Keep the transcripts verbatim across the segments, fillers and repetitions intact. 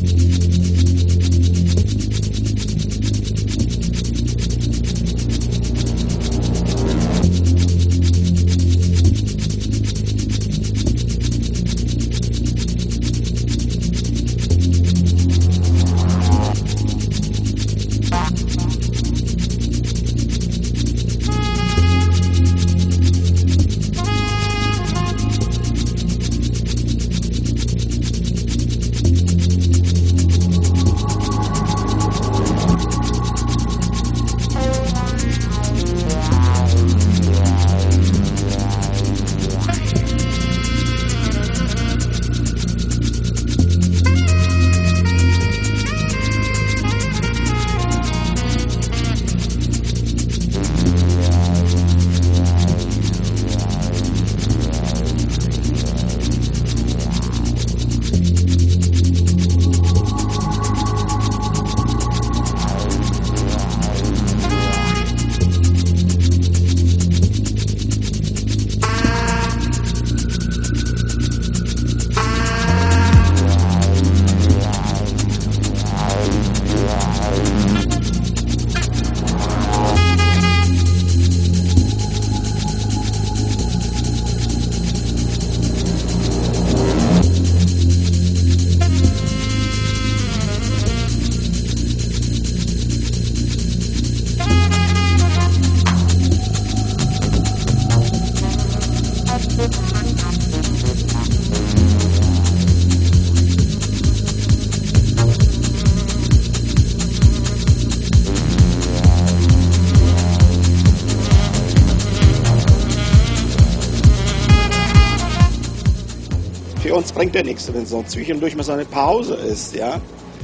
Für uns bringt ja nichts, wenn so zwischendurch mal so eine Pause ist, ja,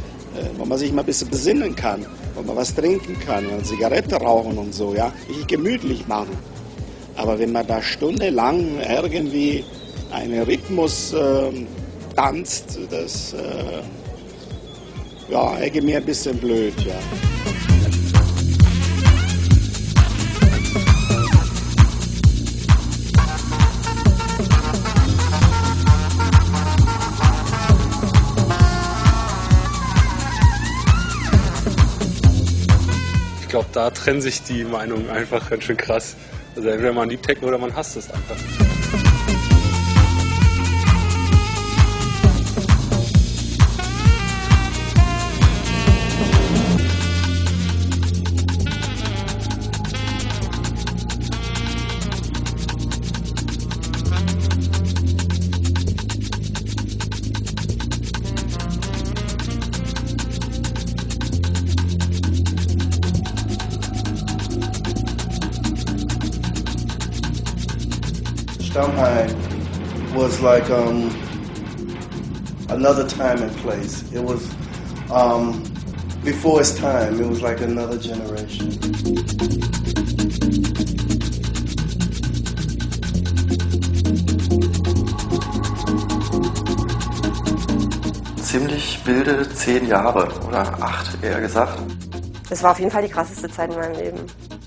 wo man sich mal ein bisschen besinnen kann, wo man was trinken kann, eine Zigarette rauchen und so, ja, richtig gemütlich machen. Aber wenn man da stundenlang irgendwie einen Rhythmus äh, tanzt, das äh, ja, irgendwie mir ein bisschen blöd, ja. Ich glaube, da trennen sich die Meinungen einfach ganz schön krass. Also entweder man liebt Techno oder man hasst es einfach. Stammheim was like um, another time and place. It was um, before its time. It was like another generation. Ziemlich wilde zehn Jahre oder acht eher gesagt. Das war auf jeden Fall die krasseste Zeit in meinem Leben.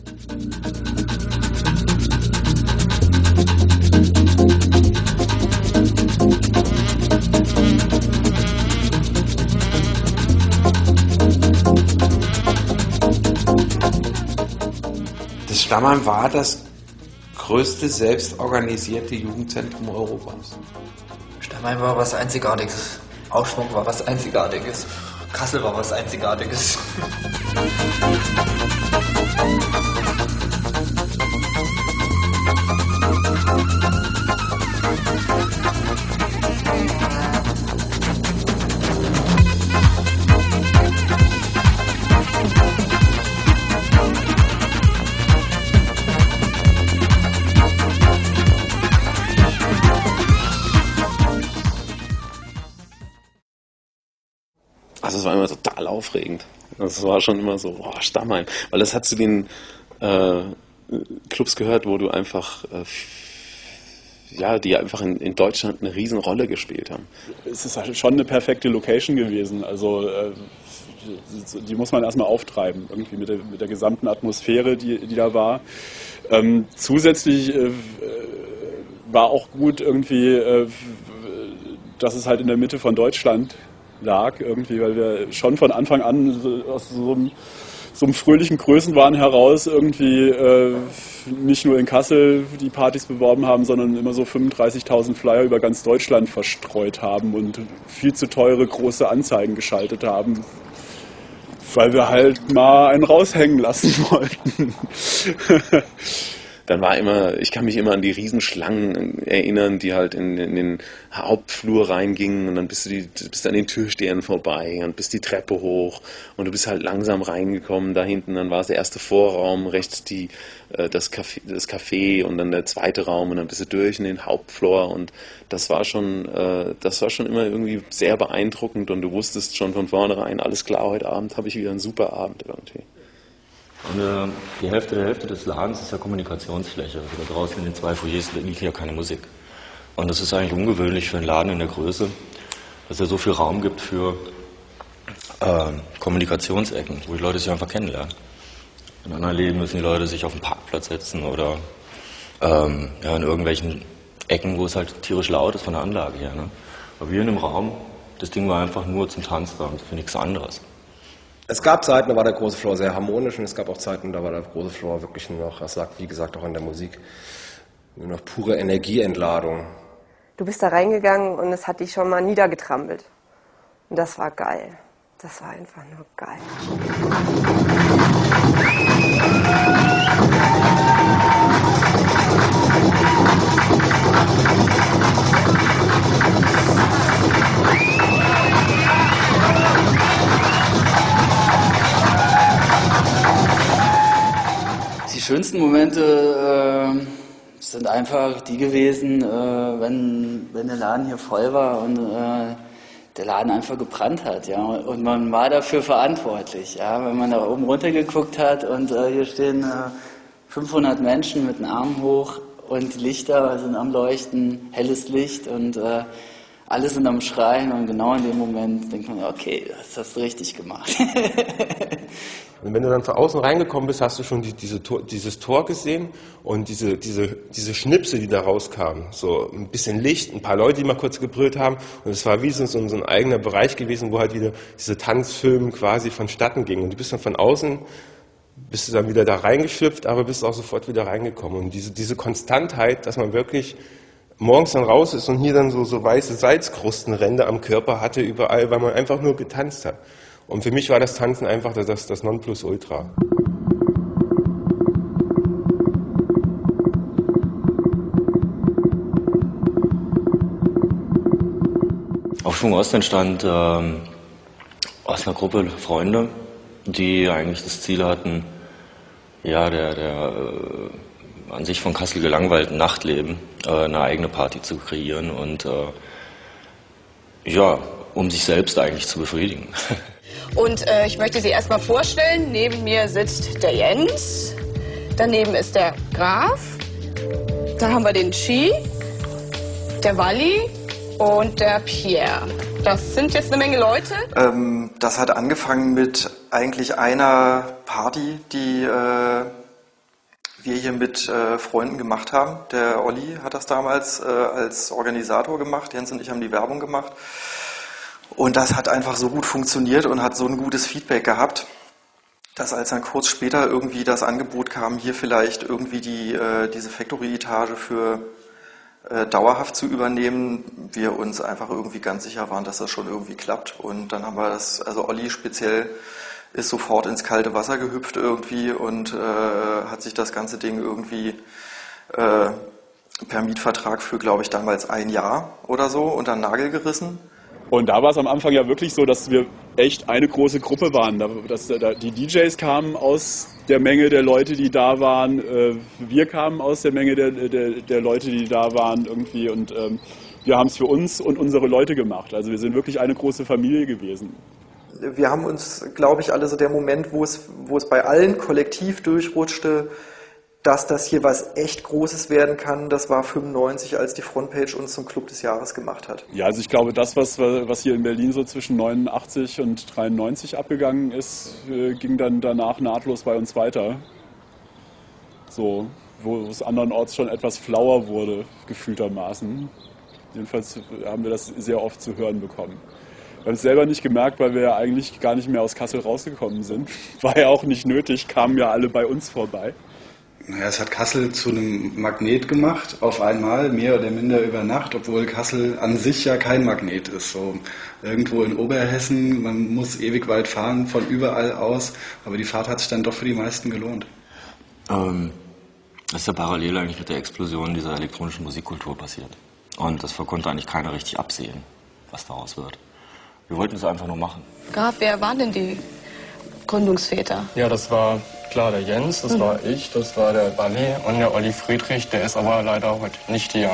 Das Stammheim war das größte selbstorganisierte Jugendzentrum Europas. Stammheim war was Einzigartiges. Augsburg war was Einzigartiges. Kassel war was Einzigartiges. Also es war immer total aufregend. Das war schon immer so, boah, Stammheim. Weil das hat zu den äh, Clubs gehört, wo du einfach, äh, ja, die einfach in, in Deutschland eine Riesenrolle gespielt haben. Es ist halt schon eine perfekte Location gewesen. Also äh, die muss man erstmal auftreiben, irgendwie mit der, mit der gesamten Atmosphäre, die, die da war. Ähm, zusätzlich äh, war auch gut irgendwie, äh, dass es halt in der Mitte von Deutschland lag, irgendwie, weil wir schon von Anfang an so, aus so einem, so einem fröhlichen Größenwahn heraus irgendwie äh, nicht nur in Kassel die Partys beworben haben, sondern immer so fünfunddreißigtausend Flyer über ganz Deutschland verstreut haben und viel zu teure große Anzeigen geschaltet haben, weil wir halt mal einen raushängen lassen wollten. Dann war immer, ich kann mich immer an die Riesenschlangen erinnern, die halt in, in den Hauptflur reingingen und dann bist du, die, bist du an den Türstehern vorbei und bist die Treppe hoch und du bist halt langsam reingekommen da hinten, dann war es der erste Vorraum, rechts die, das Café, das Café und dann der zweite Raum und dann bist du durch in den Hauptflur und das war schon, das war schon immer irgendwie sehr beeindruckend und du wusstest schon von vornherein, alles klar, heute Abend habe ich wieder einen super Abend irgendwie. Und äh, die Hälfte der Hälfte des Ladens ist ja Kommunikationsfläche. Also da draußen in den zwei Foyers liegt ja keine Musik. Und das ist eigentlich ungewöhnlich für einen Laden in der Größe, dass er so viel Raum gibt für äh, Kommunikationsecken, wo die Leute sich einfach kennenlernen. In anderen Läden müssen die Leute sich auf den Parkplatz setzen oder ähm, ja, in irgendwelchen Ecken, wo es halt tierisch laut ist von der Anlage her. Ne? Aber wir in einem Raum, das Ding war einfach nur zum Tanzraum, für nichts anderes. Es gab Zeiten, da war der große Floor sehr harmonisch und es gab auch Zeiten, da war der große Floor wirklich nur noch, das sagt wie gesagt auch in der Musik, nur noch pure Energieentladung. Du bist da reingegangen und es hat dich schon mal niedergetrampelt. Und das war geil. Das war einfach nur geil. Die schönsten Momente äh, sind einfach die gewesen, äh, wenn, wenn der Laden hier voll war und äh, der Laden einfach gebrannt hat, ja, und man war dafür verantwortlich, ja, wenn man da oben runter geguckt hat und äh, hier stehen äh, fünfhundert Menschen mit den Armen hoch und die Lichter sind am Leuchten, helles Licht und äh, alle sind am Schreien und genau in dem Moment denkt man, okay, das hast du richtig gemacht. Und wenn du dann von außen reingekommen bist, hast du schon die, diese Tor, dieses Tor gesehen und diese, diese, diese Schnipse, die da rauskamen. So ein bisschen Licht, ein paar Leute, die mal kurz gebrüllt haben. Und es war wie so, so ein eigener Bereich gewesen, wo halt wieder diese Tanzfilme quasi vonstatten gingen. Und du bist dann von außen, bist du dann wieder da reingeschlüpft, aber bist auch sofort wieder reingekommen. Und diese, diese Konstantheit, dass man wirklich morgens dann raus ist und hier dann so, so weiße Salzkrustenränder am Körper hatte überall, weil man einfach nur getanzt hat. Und für mich war das Tanzen einfach das, das Nonplusultra. Aufschwung Ost entstand ähm, aus einer Gruppe Freunde, die eigentlich das Ziel hatten, ja, der, der äh, an sich von Kassel gelangweilten Nachtleben äh, eine eigene Party zu kreieren und äh, ja, um sich selbst eigentlich zu befriedigen. Und äh, ich möchte Sie erstmal vorstellen, neben mir sitzt der Jens, daneben ist der Graf, dann haben wir den Chi, der Walli und der Pierre. Das sind jetzt eine Menge Leute. Ähm, das hat angefangen mit eigentlich einer Party, die äh, wir hier mit äh, Freunden gemacht haben. Der Olli hat das damals äh, als Organisator gemacht, Jens und ich haben die Werbung gemacht. Und das hat einfach so gut funktioniert und hat so ein gutes Feedback gehabt, dass als dann kurz später irgendwie das Angebot kam, hier vielleicht irgendwie die, äh, diese Factory-Etage für äh, dauerhaft zu übernehmen, wir uns einfach irgendwie ganz sicher waren, dass das schon irgendwie klappt. Und dann haben wir das, also Olli speziell ist sofort ins kalte Wasser gehüpft irgendwie und äh, hat sich das ganze Ding irgendwie äh, per Mietvertrag für, glaube ich, damals ein Jahr oder so unter den Nagel gerissen. Und da war es am Anfang ja wirklich so, dass wir echt eine große Gruppe waren. Dass, die D Js kamen aus der Menge der Leute, die da waren. Wir kamen aus der Menge der, der, der Leute, die da waren irgendwie. Und ähm, wir haben es für uns und unsere Leute gemacht. Also wir sind wirklich eine große Familie gewesen. Wir haben uns, glaube ich, alle so der Moment, wo es, wo es bei allen kollektiv durchrutschte, dass das hier was echt Großes werden kann, das war fünfundneunzig, als die Frontpage uns zum Club des Jahres gemacht hat. Ja, also ich glaube, das, was, was hier in Berlin so zwischen neunundachtzig und dreiundneunzig abgegangen ist, ging dann danach nahtlos bei uns weiter. So, wo es andernorts schon etwas flauer wurde, gefühltermaßen. Jedenfalls haben wir das sehr oft zu hören bekommen. Wir haben es selber nicht gemerkt, weil wir ja eigentlich gar nicht mehr aus Kassel rausgekommen sind. War ja auch nicht nötig, kamen ja alle bei uns vorbei. Naja, es hat Kassel zu einem Magnet gemacht, auf einmal, mehr oder minder über Nacht, obwohl Kassel an sich ja kein Magnet ist. So irgendwo in Oberhessen, man muss ewig weit fahren, von überall aus, aber die Fahrt hat sich dann doch für die meisten gelohnt. Ähm, das ist ja parallel eigentlich mit der Explosion dieser elektronischen Musikkultur passiert. Und das konnte eigentlich keiner richtig absehen, was daraus wird. Wir wollten es einfach nur machen. Graf, wer waren denn die Gründungsväter? Ja, das war klar der Jens, das mhm. war ich, das war der Balli und der Olli Friedrich, der ist aber leider heute nicht hier.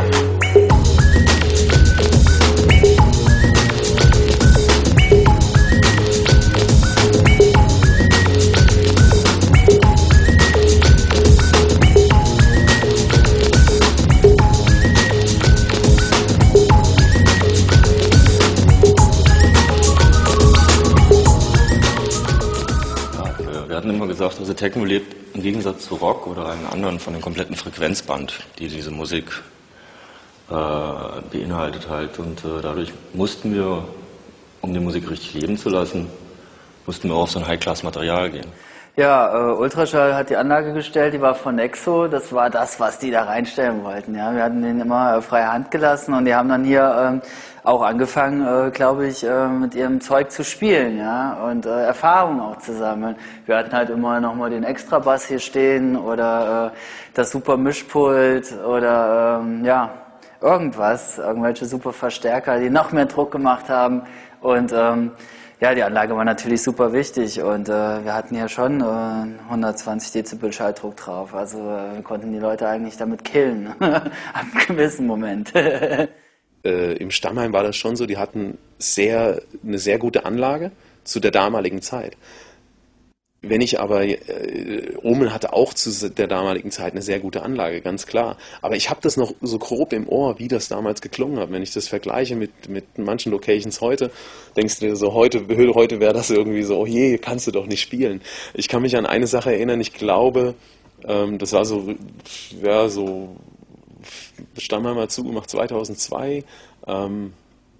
Gesagt, also Techno lebt im Gegensatz zu Rock oder allen anderen von dem kompletten Frequenzband, die diese Musik äh, beinhaltet halt. Und äh, dadurch mussten wir, um die Musik richtig leben zu lassen, mussten wir auf so ein High-Class-Material gehen. Ja, äh, Ultraschall hat die Anlage gestellt, die war von Nexo, das war das, was die da reinstellen wollten. Ja, wir hatten denen immer äh, freie Hand gelassen und die haben dann hier äh, auch angefangen, äh, glaube ich, äh, mit ihrem Zeug zu spielen, ja, und äh, Erfahrungen auch zu sammeln. Wir hatten halt immer nochmal den Extrabass hier stehen oder äh, das super Mischpult oder ähm, ja, irgendwas, irgendwelche super Verstärker, die noch mehr Druck gemacht haben und ähm, ja, die Anlage war natürlich super wichtig und äh, wir hatten ja schon äh, hundertzwanzig Dezibel Schalldruck drauf. Also äh, wir konnten die Leute eigentlich damit killen, ab einem gewissen Moment. äh, Im Stammheim war das schon so, die hatten sehr, eine sehr gute Anlage zu der damaligen Zeit. Wenn ich aber, äh, Omen hatte auch zu der damaligen Zeit eine sehr gute Anlage, ganz klar. Aber ich habe das noch so grob im Ohr, wie das damals geklungen hat. Wenn ich das vergleiche mit, mit manchen Locations heute, denkst du dir so, heute, heute wäre das irgendwie so, oh je, kannst du doch nicht spielen. Ich kann mich an eine Sache erinnern, ich glaube, ähm, das war so, ja, so, Stammheimer zugemacht zweitausendzwei, ähm,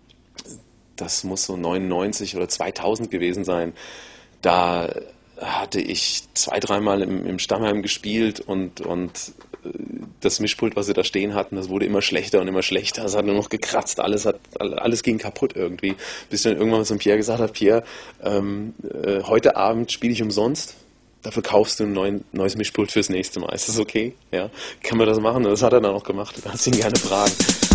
das muss so neunundneunzig oder zweitausend gewesen sein. Da hatte ich zwei, dreimal im, im Stammheim gespielt und, und das Mischpult, was sie da stehen hatten, das wurde immer schlechter und immer schlechter. Es hat nur noch gekratzt, alles, hat, alles ging kaputt irgendwie. Bis ich dann irgendwann zu Pierre gesagt habe, Pierre, ähm, äh, heute Abend spiele ich umsonst, dafür kaufst du ein neuen, neues Mischpult fürs nächste Mal. Ist das okay? Ja, kann man das machen? Und das hat er dann auch gemacht. Du kannst ihn gerne fragen.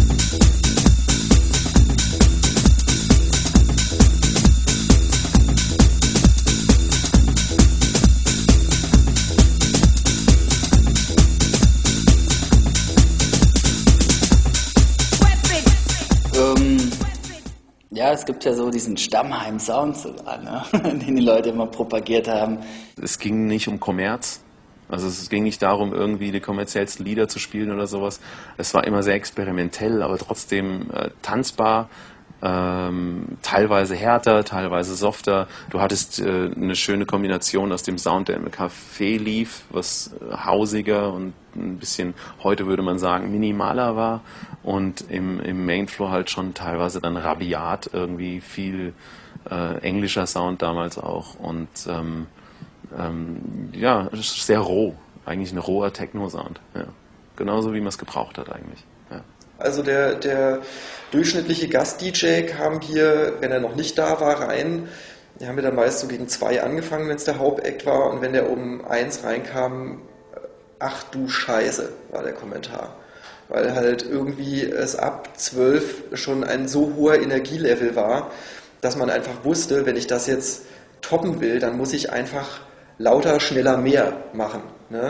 Ja, es gibt ja so diesen Stammheim-Sound sogar, ne? Den die Leute immer propagiert haben. Es ging nicht um Kommerz. Also es ging nicht darum, irgendwie die kommerziellsten Lieder zu spielen oder sowas. Es war immer sehr experimentell, aber trotzdem äh, tanzbar, ähm, teilweise härter, teilweise softer. Du hattest äh, eine schöne Kombination aus dem Sound, der im Café lief, was äh, hausiger und ein bisschen, heute würde man sagen, minimaler war, und im, im Mainfloor halt schon teilweise dann rabiat, irgendwie viel äh, englischer Sound damals auch und ähm, ähm, ja, sehr roh, eigentlich ein roher Techno-Sound, ja. Genauso wie man es gebraucht hat eigentlich. Ja. Also der, der durchschnittliche Gast-D J kam hier, wenn er noch nicht da war, rein. Wir haben ja dann meist so gegen zwei angefangen, wenn es der Hauptakt war, und wenn der um eins reinkam, ach du Scheiße, war der Kommentar. Weil halt irgendwie es ab zwölf schon ein so hoher Energielevel war, dass man einfach wusste, wenn ich das jetzt toppen will, dann muss ich einfach lauter, schneller, mehr machen. Ne?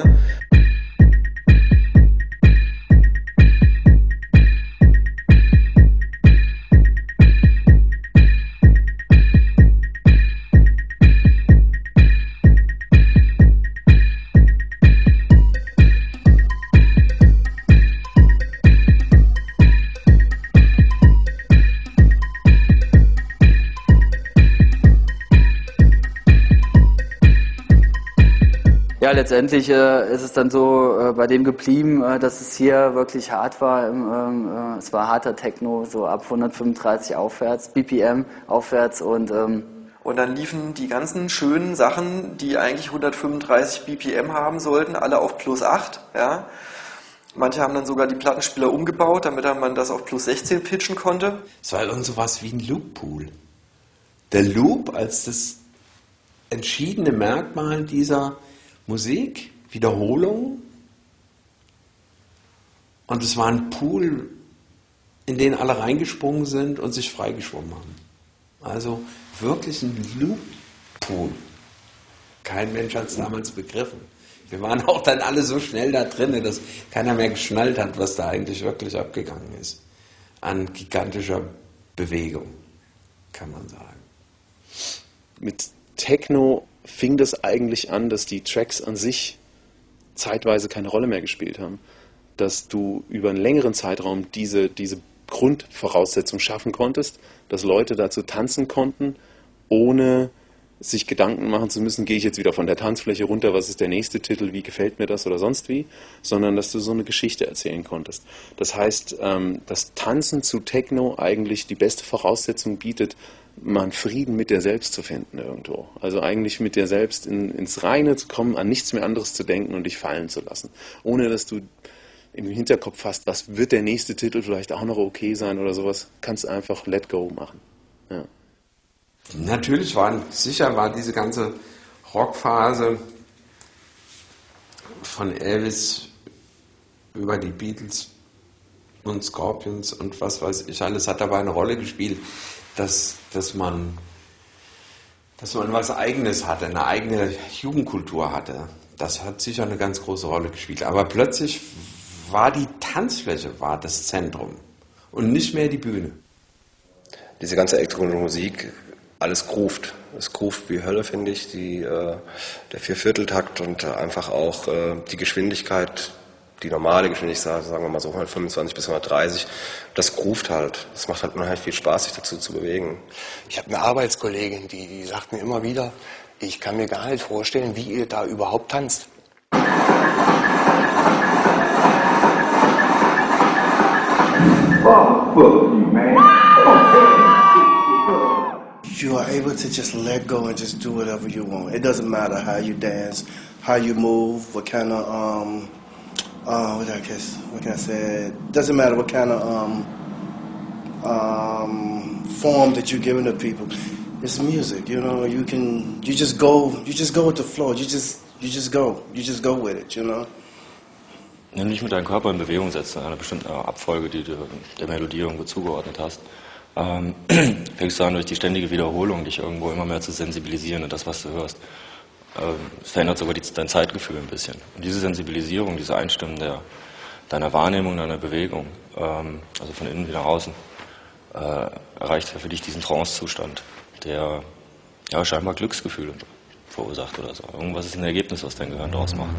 Ja, letztendlich äh, ist es dann so äh, bei dem geblieben, äh, dass es hier wirklich hart war. Ähm, äh, es war harter Techno, so ab hundertfünfunddreißig aufwärts, B P M aufwärts und... Ähm und dann liefen die ganzen schönen Sachen, die eigentlich hundertfünfunddreißig B P M haben sollten, alle auf plus acht, ja. Manche haben dann sogar die Plattenspieler umgebaut, damit man das auf plus sechzehn pitchen konnte. Es war irgend sowas wie ein Loop-Pool. Der Loop als das entschiedene Merkmal dieser Musik, Wiederholung. Und es war ein Pool, in den alle reingesprungen sind und sich freigeschwommen haben. Also wirklich ein Loop-Pool. Kein Mensch hat es damals begriffen. Wir waren auch dann alle so schnell da drin, dass keiner mehr geschnallt hat, was da eigentlich wirklich abgegangen ist. An gigantischer Bewegung, kann man sagen. Mit Techno fing das eigentlich an, dass die Tracks an sich zeitweise keine Rolle mehr gespielt haben. Dass du über einen längeren Zeitraum diese, diese Grundvoraussetzung schaffen konntest, dass Leute dazu tanzen konnten, ohne sich Gedanken machen zu müssen, gehe ich jetzt wieder von der Tanzfläche runter, was ist der nächste Titel, wie gefällt mir das oder sonst wie, sondern dass du so eine Geschichte erzählen konntest. Das heißt, dass Tanzen zu Techno eigentlich die beste Voraussetzung bietet, mal einen Frieden mit dir selbst zu finden irgendwo. Also eigentlich mit dir selbst in, ins Reine zu kommen, an nichts mehr anderes zu denken und dich fallen zu lassen. Ohne dass du im Hinterkopf hast, was wird der nächste Titel vielleicht auch noch okay sein oder sowas, kannst du einfach let go machen. Ja. Natürlich war, sicher war diese ganze Rockphase von Elvis über die Beatles und Scorpions und was weiß ich alles, hat dabei eine Rolle gespielt, dass, dass, man, dass man was Eigenes hatte, eine eigene Jugendkultur hatte. Das hat sicher eine ganz große Rolle gespielt. Aber plötzlich war die Tanzfläche war das Zentrum und nicht mehr die Bühne. Diese ganze elektronische Musik, alles groovt. Es groovt wie Hölle, finde ich. Die, äh, der Viervierteltakt und äh, einfach auch äh, die Geschwindigkeit, die normale Geschwindigkeit, sagen wir mal so hundertfünfundzwanzig bis hundertdreißig, das groovt halt. Es macht halt unheimlich viel Spaß, sich dazu zu bewegen. Ich habe eine Arbeitskollegin, die, die sagt mir immer wieder, ich kann mir gar nicht vorstellen, wie ihr da überhaupt tanzt. You are able to just let go and just do whatever you want. It doesn't matter how you dance, how you move, what kind of um, uh, what I guess, what can I say? It doesn't matter what kind of um, um, form that you're giving to people. It's music, you know. You can, you just go, you just go with the flow. You just, you just go, you just go with it, you know. Wenn du dich mit deinem Körper in Bewegung setzt, in einer bestimmten Abfolge, die du der Melodie irgendwo zugeordnet hast, ähm, fängst du an, durch die ständige Wiederholung dich irgendwo immer mehr zu sensibilisieren und das, was du hörst. Ähm, es verändert sogar die, dein Zeitgefühl ein bisschen. Und diese Sensibilisierung, diese Einstimmen der, deiner Wahrnehmung, deiner Bewegung, ähm, also von innen wie nach außen, äh, erreicht für dich diesen Trance-Zustand, der ja, scheinbar Glücksgefühle verursacht oder so. Irgendwas ist ein Ergebnis, was dein Gehirn daraus macht.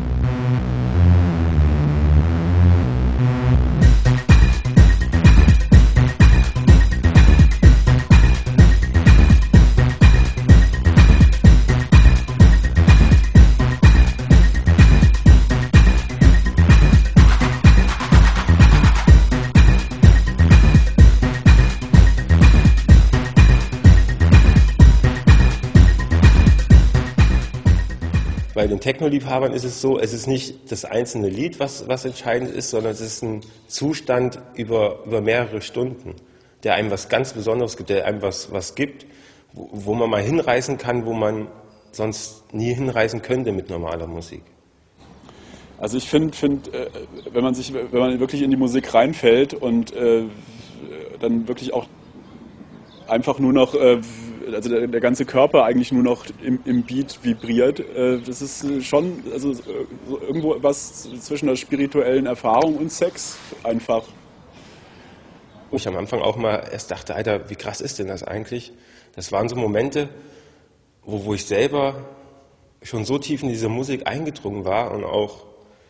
Bei den Techno-Liebhabern ist es so, es ist nicht das einzelne Lied, was, was entscheidend ist, sondern es ist ein Zustand über, über mehrere Stunden, der einem was ganz Besonderes gibt, der einem was, was gibt, wo, wo man mal hinreisen kann, wo man sonst nie hinreisen könnte mit normaler Musik. Also ich finde, find, äh, wenn man sich, wenn man wirklich in die Musik reinfällt und äh, dann wirklich auch einfach nur noch, äh, also der, der ganze Körper eigentlich nur noch im, im Beat vibriert, äh, das ist schon also so irgendwo was zwischen der spirituellen Erfahrung und Sex einfach. Wo ich am Anfang auch mal erst dachte, Alter, wie krass ist denn das eigentlich? Das waren so Momente, wo, wo ich selber schon so tief in diese Musik eingedrungen war und auch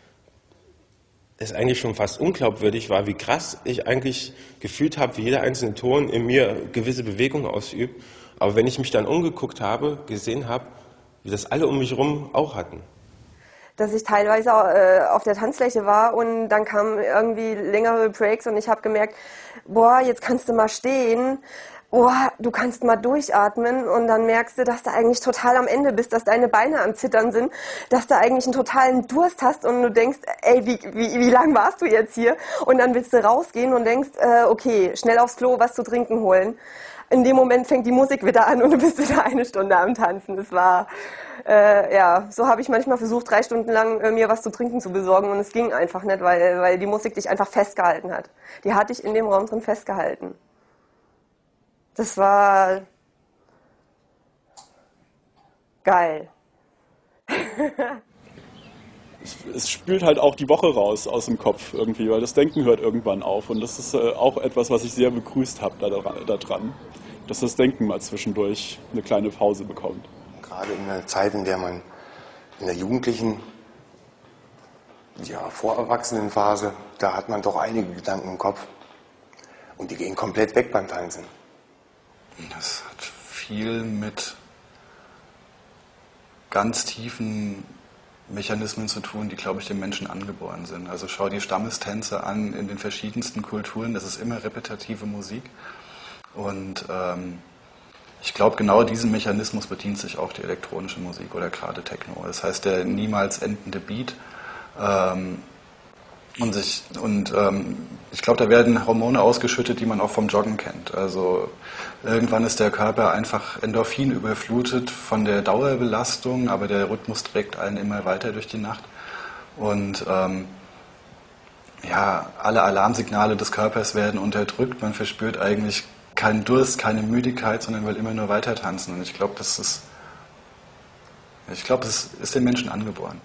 es eigentlich schon fast unglaubwürdig war, wie krass ich eigentlich gefühlt habe, wie jeder einzelne Ton in mir gewisse Bewegungen ausübt. Aber wenn ich mich dann umgeguckt habe, gesehen habe, wie das alle um mich herum auch hatten. dass ich teilweise äh, auf der Tanzfläche war und dann kamen irgendwie längere Breaks und ich habe gemerkt, boah, jetzt kannst du mal stehen, boah, du kannst mal durchatmen und dann merkst du, dass du eigentlich total am Ende bist, dass deine Beine am Zittern sind, dass du eigentlich einen totalen Durst hast und du denkst, ey, wie, wie, wie lang warst du jetzt hier? Und dann willst du rausgehen und denkst, äh, okay, schnell aufs Klo, was zu trinken holen. In dem Moment fängt die Musik wieder an und du bist wieder eine Stunde am Tanzen. Das war, äh, ja, so habe ich manchmal versucht, drei Stunden lang äh, mir was zu trinken zu besorgen und es ging einfach nicht, weil, weil die Musik dich einfach festgehalten hat. Die hat dich in dem Raum drin festgehalten. Das war geil. es, es spült halt auch die Woche raus aus dem Kopf irgendwie, weil das Denken hört irgendwann auf. Und das ist äh, auch etwas, was ich sehr begrüßt habe da, da dran, dass das Denken mal zwischendurch eine kleine Pause bekommt. Gerade in einer Zeit, in der man in der jugendlichen, ja, Vorerwachsenenphase, da hat man doch einige Gedanken im Kopf. Und die gehen komplett weg beim Tanzen. Das hat viel mit ganz tiefen Mechanismen zu tun, die, glaube ich, dem Menschen angeboren sind. Also schau die Stammestänze an in den verschiedensten Kulturen, das ist immer repetitive Musik. Und ähm, ich glaube, genau diesen Mechanismus bedient sich auch die elektronische Musik oder gerade Techno. Das heißt, der niemals endende Beat. Ähm, Und, sich, und ähm, ich glaube, da werden Hormone ausgeschüttet, die man auch vom Joggen kennt. Also irgendwann ist der Körper einfach Endorphin überflutet von der Dauerbelastung, aber der Rhythmus trägt einen immer weiter durch die Nacht. Und ähm, ja, alle Alarmsignale des Körpers werden unterdrückt. Man verspürt eigentlich keinen Durst, keine Müdigkeit, sondern will immer nur weiter tanzen. Und ich glaube, das ist, ich glaube, das ist den Menschen angeboren.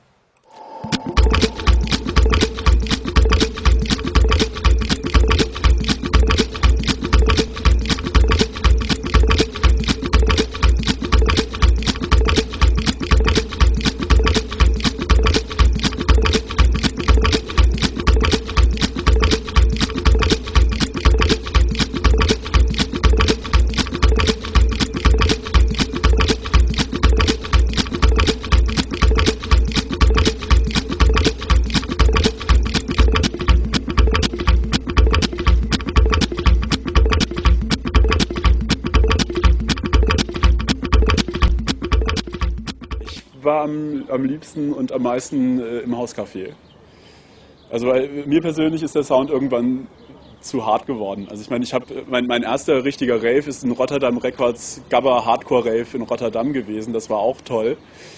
War am, am liebsten und am meisten äh, im Hauscafé. Also weil mir persönlich ist der Sound irgendwann zu hart geworden. Also ich meine, ich habe mein, mein erster richtiger Rave ist ein Rotterdam Records Gabba Hardcore Rave in Rotterdam gewesen. Das war auch toll.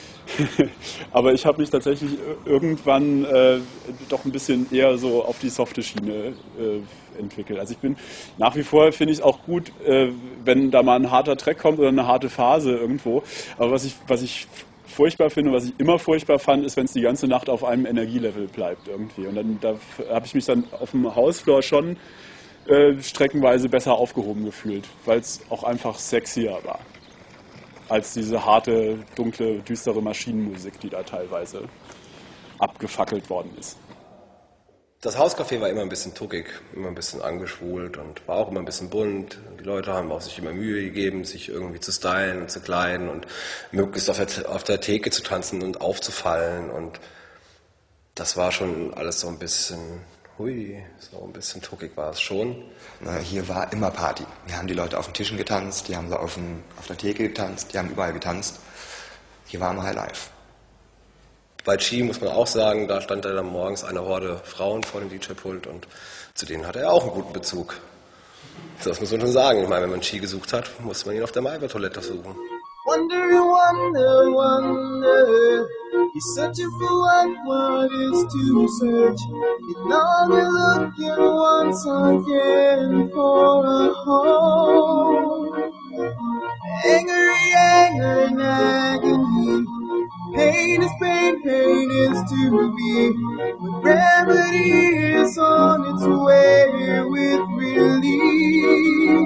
Aber ich habe mich tatsächlich irgendwann äh, doch ein bisschen eher so auf die softe Schiene äh, entwickelt. Also ich bin nach wie vor, finde ich es auch gut, äh, wenn da mal ein harter Track kommt oder eine harte Phase irgendwo. Aber was ich, was ich furchtbar finde, was ich immer furchtbar fand, ist, wenn es die ganze Nacht auf einem Energielevel bleibt irgendwie. Und dann da habe ich mich dann auf dem Hausfloor schon äh, streckenweise besser aufgehoben gefühlt, weil es auch einfach sexier war als diese harte, dunkle, düstere Maschinenmusik, die da teilweise abgefackelt worden ist. Das Hauscafé war immer ein bisschen tuckig, immer ein bisschen angeschwult und war auch immer ein bisschen bunt. Die Leute haben auch sich immer Mühe gegeben, sich irgendwie zu stylen und zu kleiden und möglichst auf der, auf der Theke zu tanzen und aufzufallen. Und das war schon alles so ein bisschen, hui, so ein bisschen tuckig war es schon. Na, hier war immer Party. Wir haben die Leute auf den Tischen getanzt, die haben so auf, dem, auf der Theke getanzt, die haben überall getanzt. Hier war immer High Life. Bei Chi muss man auch sagen, da stand dann morgens eine Horde Frauen vor dem D J-Pult und zu denen hatte er auch einen guten Bezug. Das muss man schon sagen. Ich meine, wenn man Chi gesucht hat, muss man ihn auf der Maibach-Toilette suchen. Wonder, wonder, wonder. You're searching for what, what is to search. You know you're looking once again for a home. Angry, anger, and agony. Pain is pain, pain is to be. When remedy is on its way with relief.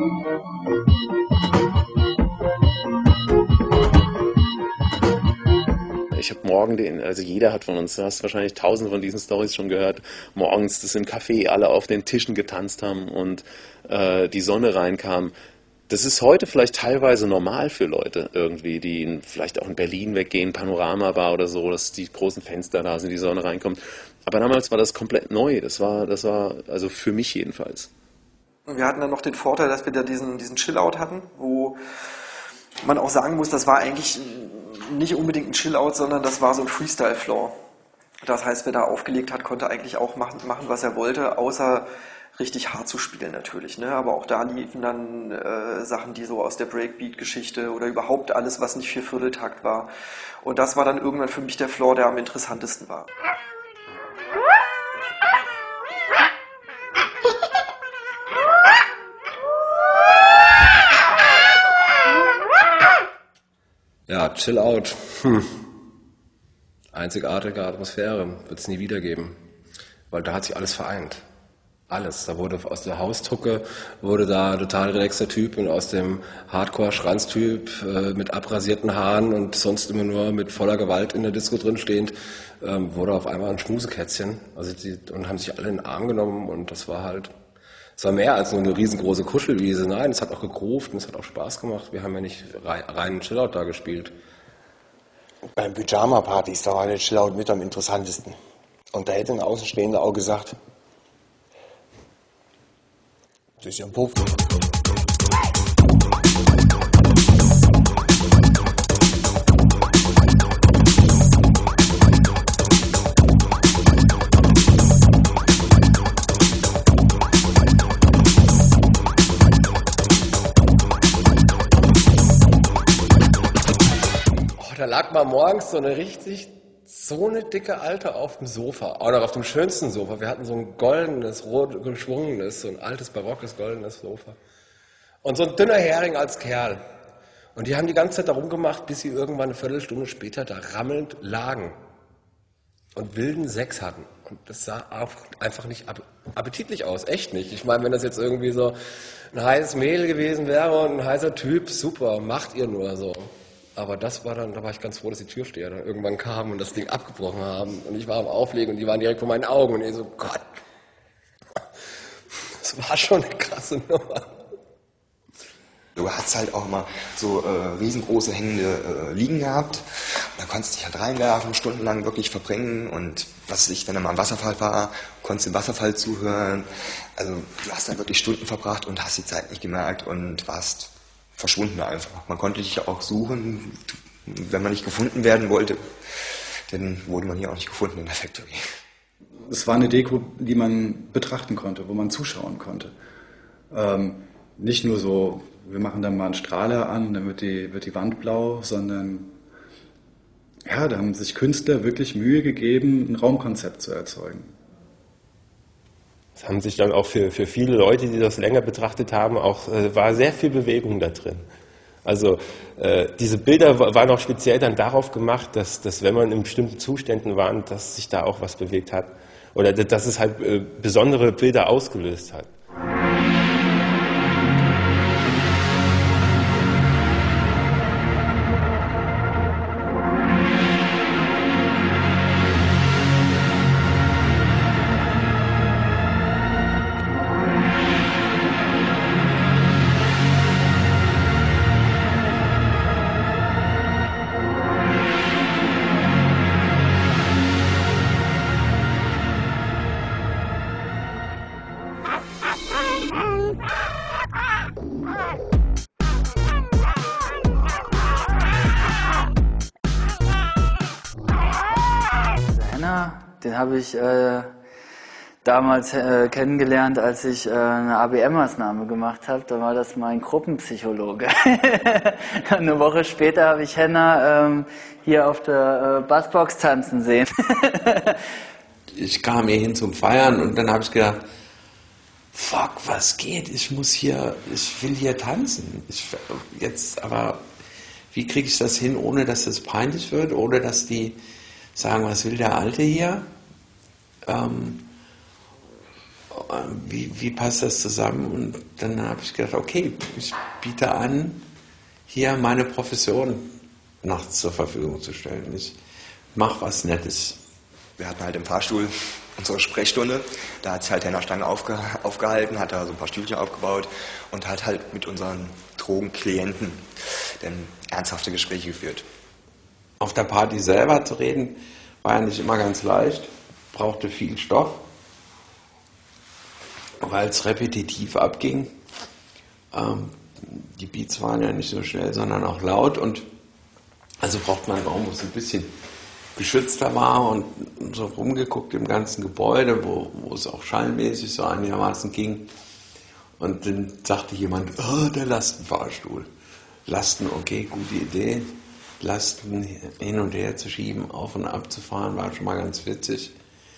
Ich habe morgen den, also jeder hat von uns, du hast wahrscheinlich tausend von diesen Storys schon gehört, morgens, dass im Café alle auf den Tischen getanzt haben und äh, die Sonne reinkam. das ist heute vielleicht teilweise normal für Leute irgendwie, die in, vielleicht auch in Berlin weggehen, Panorama-Bar oder so, dass die großen Fenster da sind, die Sonne reinkommt. Aber damals war das komplett neu. Das war, das war also für mich jedenfalls. Wir hatten dann noch den Vorteil, dass wir da diesen, diesen Chill-Out hatten, wo man auch sagen muss, das war eigentlich nicht unbedingt ein Chill-Out, sondern das war so ein Freestyle-Floor. Das heißt, wer da aufgelegt hat, konnte eigentlich auch machen, machen was er wollte, außer richtig hart zu spielen natürlich. Ne? Aber auch da liefen dann äh, Sachen, die so aus der Breakbeat-Geschichte oder überhaupt alles, was nicht Viervierteltakt war. Und das war dann irgendwann für mich der Floor, der am interessantesten war. Ja, Chill Out. Hm. Einzigartige Atmosphäre. Wird es nie wieder geben. Weil da hat sich alles vereint. Alles. Da wurde aus der Hausdrucke wurde da ein total relaxter Typ und aus dem Hardcore-Schranztyp äh, mit abrasierten Haaren und sonst immer nur mit voller Gewalt in der Disco drin stehend, ähm, wurde auf einmal ein Schmusekätzchen. Also die, und haben sich alle in den Arm genommen und das war halt, es war mehr als nur eine riesengroße Kuschelwiese. Nein, es hat auch gegruft und es hat auch Spaß gemacht. Wir haben ja nicht reinen Chillout da gespielt. Beim Pyjama-Partys, da war der Chillout mit am interessantesten. Und da hätte ein Außenstehender auch gesagt, das ist ja ein Puff. Da lag mal morgens so eine richtig, so eine dicke Alte auf dem Sofa, auch noch auf dem schönsten Sofa. Wir hatten so ein goldenes, rot geschwungenes, so ein altes, barockes, goldenes Sofa. Und so ein dünner Hering als Kerl. Und die haben die ganze Zeit da rumgemacht, bis sie irgendwann eine Viertelstunde später da rammelnd lagen und wilden Sex hatten. Und das sah auch einfach nicht appetitlich aus, echt nicht. Ich meine, wenn das jetzt irgendwie so ein heißes Mädel gewesen wäre und ein heißer Typ, super, macht ihr nur so. Aber das war dann, da war ich ganz froh, dass die Türsteher dann irgendwann kamen und das Ding abgebrochen haben. Und ich war am Auflegen und die waren direkt vor meinen Augen. Und ich so, Gott, das war schon eine krasse Nummer. Du hast halt auch immer so äh, riesengroße hängende äh, Liegen gehabt. Da konntest du dich halt reinwerfen, stundenlang wirklich verbringen. Und was weiß ich, wenn er mal am Wasserfall war, konntest du dem Wasserfall zuhören. Also du hast da wirklich Stunden verbracht und hast die Zeit nicht gemerkt und warst verschwunden einfach. Man konnte dich auch suchen, wenn man nicht gefunden werden wollte, dann wurde man hier auch nicht gefunden in der Factory. Es war eine Deko, die man betrachten konnte, wo man zuschauen konnte. Ähm, nicht nur so, wir machen dann mal einen Strahler an, dann wird die, wird die Wand blau, sondern ja, da haben sich Künstler wirklich Mühe gegeben, ein Raumkonzept zu erzeugen. Es haben sich dann auch für, für viele Leute, die das länger betrachtet haben, auch äh, war sehr viel Bewegung da drin. Also äh, diese Bilder waren auch speziell dann darauf gemacht, dass, dass wenn man in bestimmten Zuständen war, dass sich da auch was bewegt hat. Oder dass es halt äh, besondere Bilder ausgelöst hat. Den habe ich äh, damals äh, kennengelernt, als ich äh, eine A B M-Maßnahme gemacht habe. Da war das mein Gruppenpsychologe. Eine Woche später habe ich Henna ähm, hier auf der äh, Bassbox tanzen sehen. Ich kam hier hin zum Feiern und dann habe ich gedacht, fuck, was geht? Ich muss hier, ich will hier tanzen. Ich, jetzt, aber wie kriege ich das hin, ohne dass das peinlich wird, ohne dass die sagen, was will der Alte hier? Ähm, wie, wie passt das zusammen? Und dann habe ich gedacht, okay, ich biete an, hier meine Profession nachts zur Verfügung zu stellen. Ich mache was Nettes. Wir hatten halt im Fahrstuhl unsere Sprechstunde. Da hat sich halt Henner Stange aufge, aufgehalten, hat da so ein paar Stühlchen aufgebaut und hat halt mit unseren Drogenklienten dann ernsthafte Gespräche geführt. Auf der Party selber zu reden, war ja nicht immer ganz leicht, brauchte viel Stoff, weil es repetitiv abging. Ähm, die Beats waren ja nicht so schnell, sondern auch laut und also braucht man einen Raum, wo es ein bisschen geschützter war und so rumgeguckt im ganzen Gebäude, wo, wo es auch schallmäßig so einigermaßen ging. Und dann sagte jemand, oh, der Lastenfahrstuhl. Lasten, okay, gute Idee. Lasten hin und her zu schieben, auf und ab zu fahren, war schon mal ganz witzig.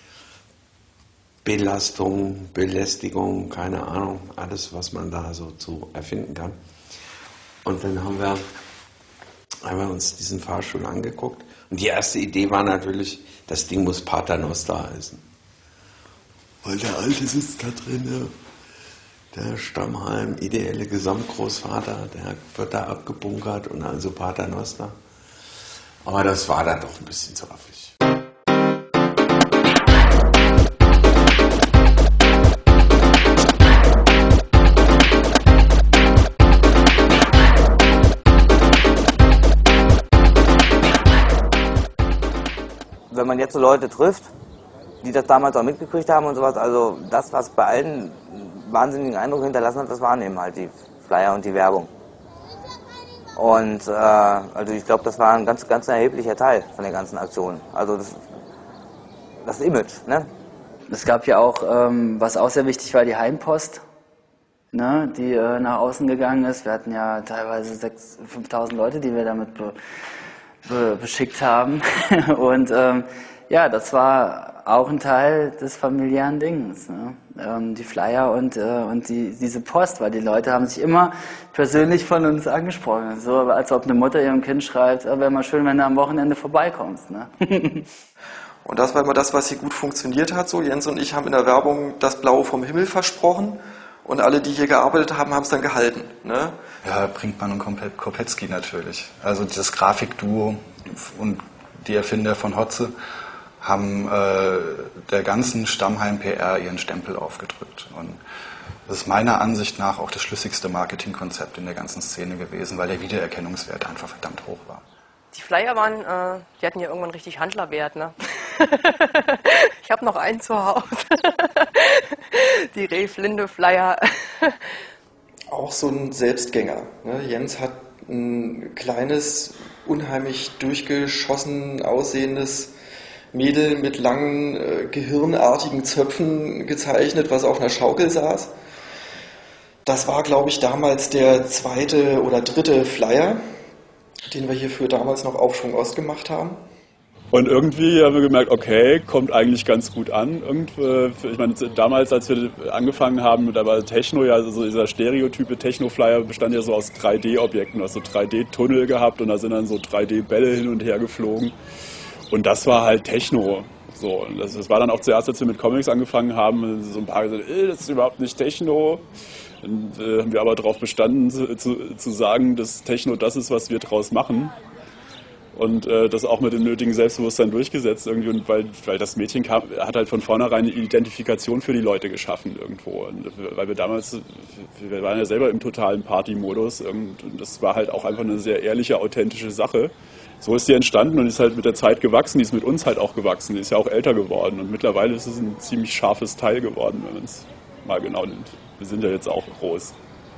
Belastung, Belästigung, keine Ahnung, alles, was man da so zu erfinden kann. Und dann haben wir, haben wir uns diesen Fahrstuhl angeguckt. Und die erste Idee war natürlich, das Ding muss Paternoster heißen. Weil der Alte sitzt da drin, der Stammheim, ideelle Gesamtgroßvater, der wird da abgebunkert und also Paternoster. Aber das war dann doch ein bisschen zu affig. Wenn man jetzt so Leute trifft, die das damals auch mitgekriegt haben und sowas, also das, was bei allen einen wahnsinnigen Eindruck hinterlassen hat, das waren eben halt die Flyer und die Werbung. Und äh, also ich glaube, das war ein ganz, ganz erheblicher Teil von der ganzen Aktion. Also das, das Image, ne? Es gab ja auch, ähm, was auch sehr wichtig war, die Heimpost, ne, die äh, nach außen gegangen ist. Wir hatten ja teilweise sechstausend, fünftausend Leute, die wir damit be be beschickt haben. Und ähm, ja, das war auch ein Teil des familiären Dings, ne? Ähm, die Flyer und, äh, und die, diese Post, weil die Leute haben sich immer persönlich von uns angesprochen. So, als ob eine Mutter ihrem Kind schreibt, oh, wäre mal schön, wenn du am Wochenende vorbeikommst. Ne? Und das war immer das, was hier gut funktioniert hat. So, Jens und ich haben in der Werbung das Blaue vom Himmel versprochen. Und alle, die hier gearbeitet haben, haben es dann gehalten. Ne? Ja, Brinkmann und Kopetzky natürlich. Also das Grafikduo und die Erfinder von Hotze haben äh, der ganzen Stammheim-P R ihren Stempel aufgedrückt. Und das ist meiner Ansicht nach auch das schlüssigste Marketingkonzept in der ganzen Szene gewesen, weil der Wiedererkennungswert einfach verdammt hoch war. Die Flyer waren, äh, die hatten ja irgendwann richtig Handlerwert, ne? Ich habe noch einen zu Hause. Die Reh-Flinde-Flyer. Auch so ein Selbstgänger. Ne? Jens hat ein kleines, unheimlich durchgeschossen aussehendes Mädel mit langen, äh, gehirnartigen Zöpfen gezeichnet, was auf einer Schaukel saß. Das war, glaube ich, damals der zweite oder dritte Flyer, den wir hier für damals noch Aufschwung Ost gemacht haben. Und irgendwie haben wir gemerkt, okay, kommt eigentlich ganz gut an. Irgendwie, ich meine, damals, als wir angefangen haben, da war Techno, ja, also dieser stereotype Techno-Flyer bestand ja so aus drei D-Objekten, also drei D-Tunnel gehabt und da sind dann so drei D-Bälle hin und her geflogen. Und das war halt Techno. So, und das, das war dann auch zuerst, als wir mit Comics angefangen haben, so ein paar gesagt, äh, das ist überhaupt nicht Techno. Dann äh, haben wir aber darauf bestanden, zu, zu, zu sagen, dass Techno das ist, was wir draus machen. Und äh, das auch mit dem nötigen Selbstbewusstsein durchgesetzt irgendwie. Und weil, weil das Mädchen kam, hat halt von vornherein eine Identifikation für die Leute geschaffen irgendwo. Und weil wir damals, wir waren ja selber im totalen Party-Modus. Und das war halt auch einfach eine sehr ehrliche, authentische Sache. So ist die entstanden und ist halt mit der Zeit gewachsen. Die ist mit uns halt auch gewachsen. Die ist ja auch älter geworden. Und mittlerweile ist es ein ziemlich scharfes Teil geworden, wenn man es mal genau nimmt. Wir sind ja jetzt auch groß.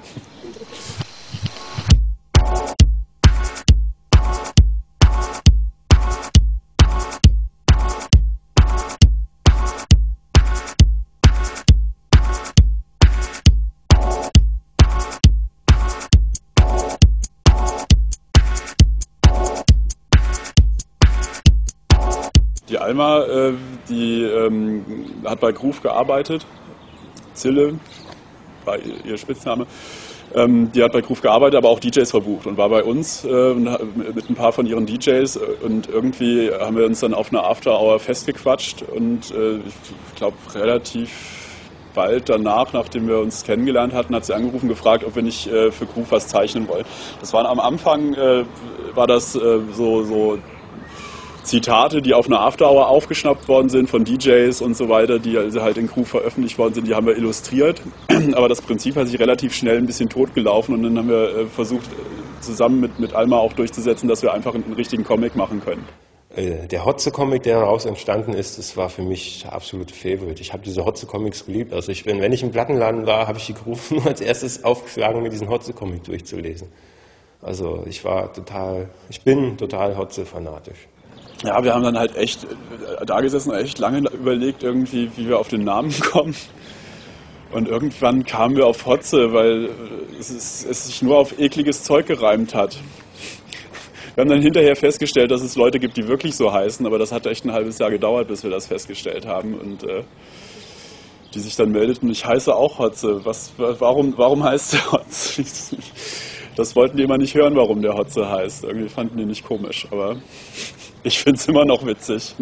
Die Alma, äh, die ähm, hat bei Groove gearbeitet. Zille war ihr Spitzname. Ähm, die hat bei Groove gearbeitet, aber auch D Js verbucht und war bei uns äh, mit ein paar von ihren D Js. Und irgendwie haben wir uns dann auf einer After-Hour festgequatscht. Und äh, ich glaube, relativ bald danach, nachdem wir uns kennengelernt hatten, hat sie angerufen, gefragt, ob wir nicht äh, für Groove was zeichnen wollen. Das war am Anfang, äh, war das äh, so... so Zitate, die auf einer After-Hour aufgeschnappt worden sind von D Js und so weiter, die also halt in Groove veröffentlicht worden sind, die haben wir illustriert. Aber das Prinzip hat sich relativ schnell ein bisschen totgelaufen und dann haben wir äh, versucht, zusammen mit, mit Alma auch durchzusetzen, dass wir einfach einen, einen richtigen Comic machen können. Der Hotze-Comic, der daraus entstanden ist, das war für mich der absolute Favorite. Ich habe diese Hotze-Comics geliebt. Also ich bin, wenn ich im Plattenladen war, habe ich die gerufen, nur als erstes aufgeschlagen, mir diesen Hotze-Comic durchzulesen. Also ich war total, ich bin total Hotze-fanatisch. Ja, wir haben dann halt echt da gesessen und echt lange überlegt, irgendwie, wie wir auf den Namen kommen. Und irgendwann kamen wir auf Hotze, weil es, ist, es sich nur auf ekliges Zeug gereimt hat. Wir haben dann hinterher festgestellt, dass es Leute gibt, die wirklich so heißen, aber das hat echt ein halbes Jahr gedauert, bis wir das festgestellt haben. Und äh, die sich dann meldeten, ich heiße auch Hotze. Was, warum, warum heißt der Hotze? Das wollten die immer nicht hören, warum der Hotze heißt. Irgendwie fanden die nicht komisch, aber ich finde es immer noch witzig.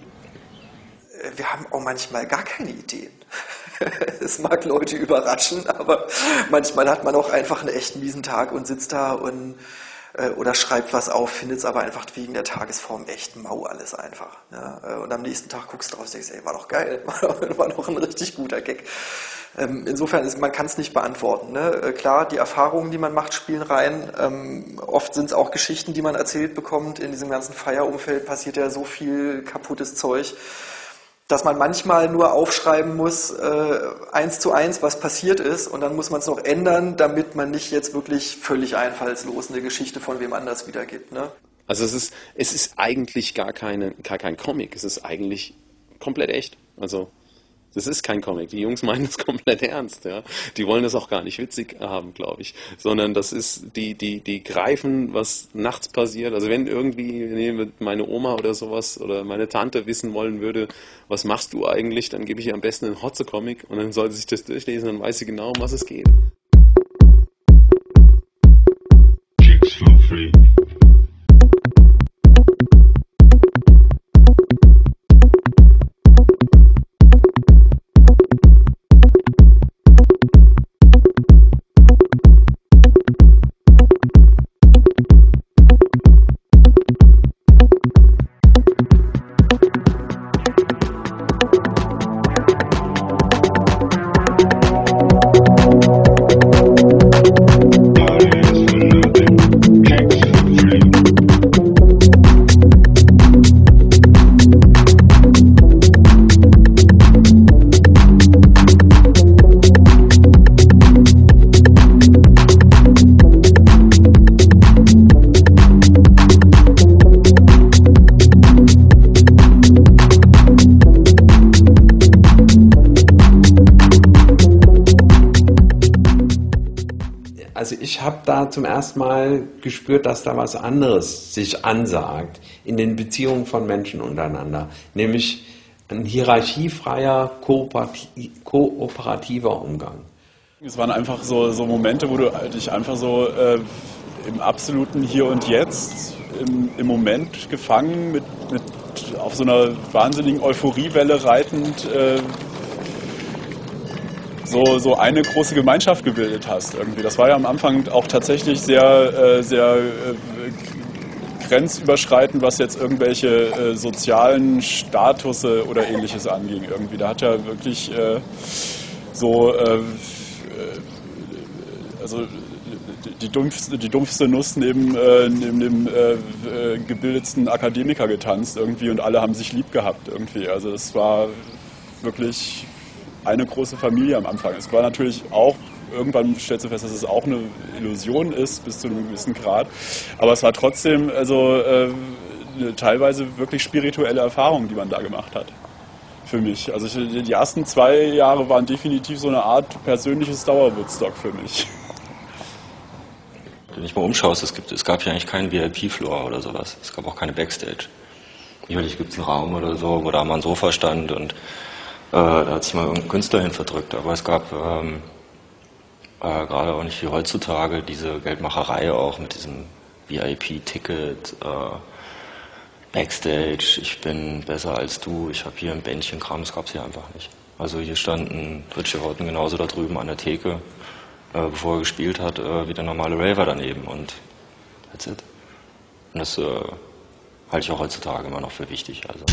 Wir haben auch manchmal gar keine Ideen. Es mag Leute überraschen, aber manchmal hat man auch einfach einen echt miesen Tag und sitzt da und äh, oder schreibt was auf, findet es aber einfach wegen der Tagesform echt mau alles einfach. Ja? Und am nächsten Tag guckst du drauf und denkst, ey, war doch geil, war doch ein richtig guter Gag. Ähm, insofern ist, man kann es nicht beantworten. Ne? Äh, klar, die Erfahrungen, die man macht, spielen rein. Ähm, oft sind es auch Geschichten, die man erzählt bekommt. In diesem ganzen Feierumfeld passiert ja so viel kaputtes Zeug, dass man manchmal nur aufschreiben muss, äh, eins zu eins, was passiert ist, und dann muss man es noch ändern, damit man nicht jetzt wirklich völlig einfallslos eine Geschichte von wem anders wiedergibt. Ne? Also es ist, es ist eigentlich gar, keine, gar kein Comic, es ist eigentlich komplett echt. Also das ist kein Comic. Die Jungs meinen es komplett ernst, ja. Die wollen das auch gar nicht witzig haben, glaube ich. Sondern das ist, die, die, die greifen, was nachts passiert. Also wenn irgendwie meine Oma oder sowas oder meine Tante wissen wollen würde, was machst du eigentlich, dann gebe ich ihr am besten einen Hotze-Comic und dann soll sie sich das durchlesen, dann weiß sie genau, um was es geht. Chicks for free. Also ich habe da zum ersten Mal gespürt, dass da was anderes sich ansagt in den Beziehungen von Menschen untereinander, nämlich ein hierarchiefreier, kooperativer Umgang. Es waren einfach so, so Momente, wo du dich einfach so äh, im absoluten Hier und Jetzt, im, im Moment gefangen, mit, mit auf so einer wahnsinnigen Euphoriewelle reitend, äh, so, so eine große Gemeinschaft gebildet hast irgendwie. Das war ja am Anfang auch tatsächlich sehr, äh, sehr äh, grenzüberschreitend, was jetzt irgendwelche äh, sozialen Statusse oder ähnliches anging irgendwie. Da hat ja wirklich äh, so, äh, also die dumpfste, die dumpfste Nuss neben, äh, neben dem äh, gebildetsten Akademiker getanzt irgendwie und alle haben sich lieb gehabt irgendwie. Also es war wirklich eine große Familie am Anfang. Es war natürlich auch, irgendwann stellst du fest, dass es auch eine Illusion ist, bis zu einem gewissen Grad. Aber es war trotzdem also äh, eine teilweise wirklich spirituelle Erfahrung, die man da gemacht hat. Für mich. Also ich, die ersten zwei Jahre waren definitiv so eine Art persönliches Dauerwoodstock für mich. Wenn du dich mal umschaust, es, gibt, es gab ja eigentlich keinen V I P-Floor oder sowas. Es gab auch keine Backstage. Sicherlich gibt es einen Raum oder so, wo da mal ein Sofa stand und Äh, da hat sich mal irgendein Künstler hin verdrückt, aber es gab ähm, äh, gerade auch nicht wie heutzutage diese Geldmacherei auch mit diesem V I P-Ticket, äh, Backstage, ich bin besser als du, ich habe hier ein Bändchen Kram, das gab es hier einfach nicht. Also hier standen Richie Houghton genauso da drüben an der Theke, äh, bevor er gespielt hat, äh, wie der normale Raver daneben und that's it. Und das, äh, halte ich auch heutzutage immer noch für wichtig. Also.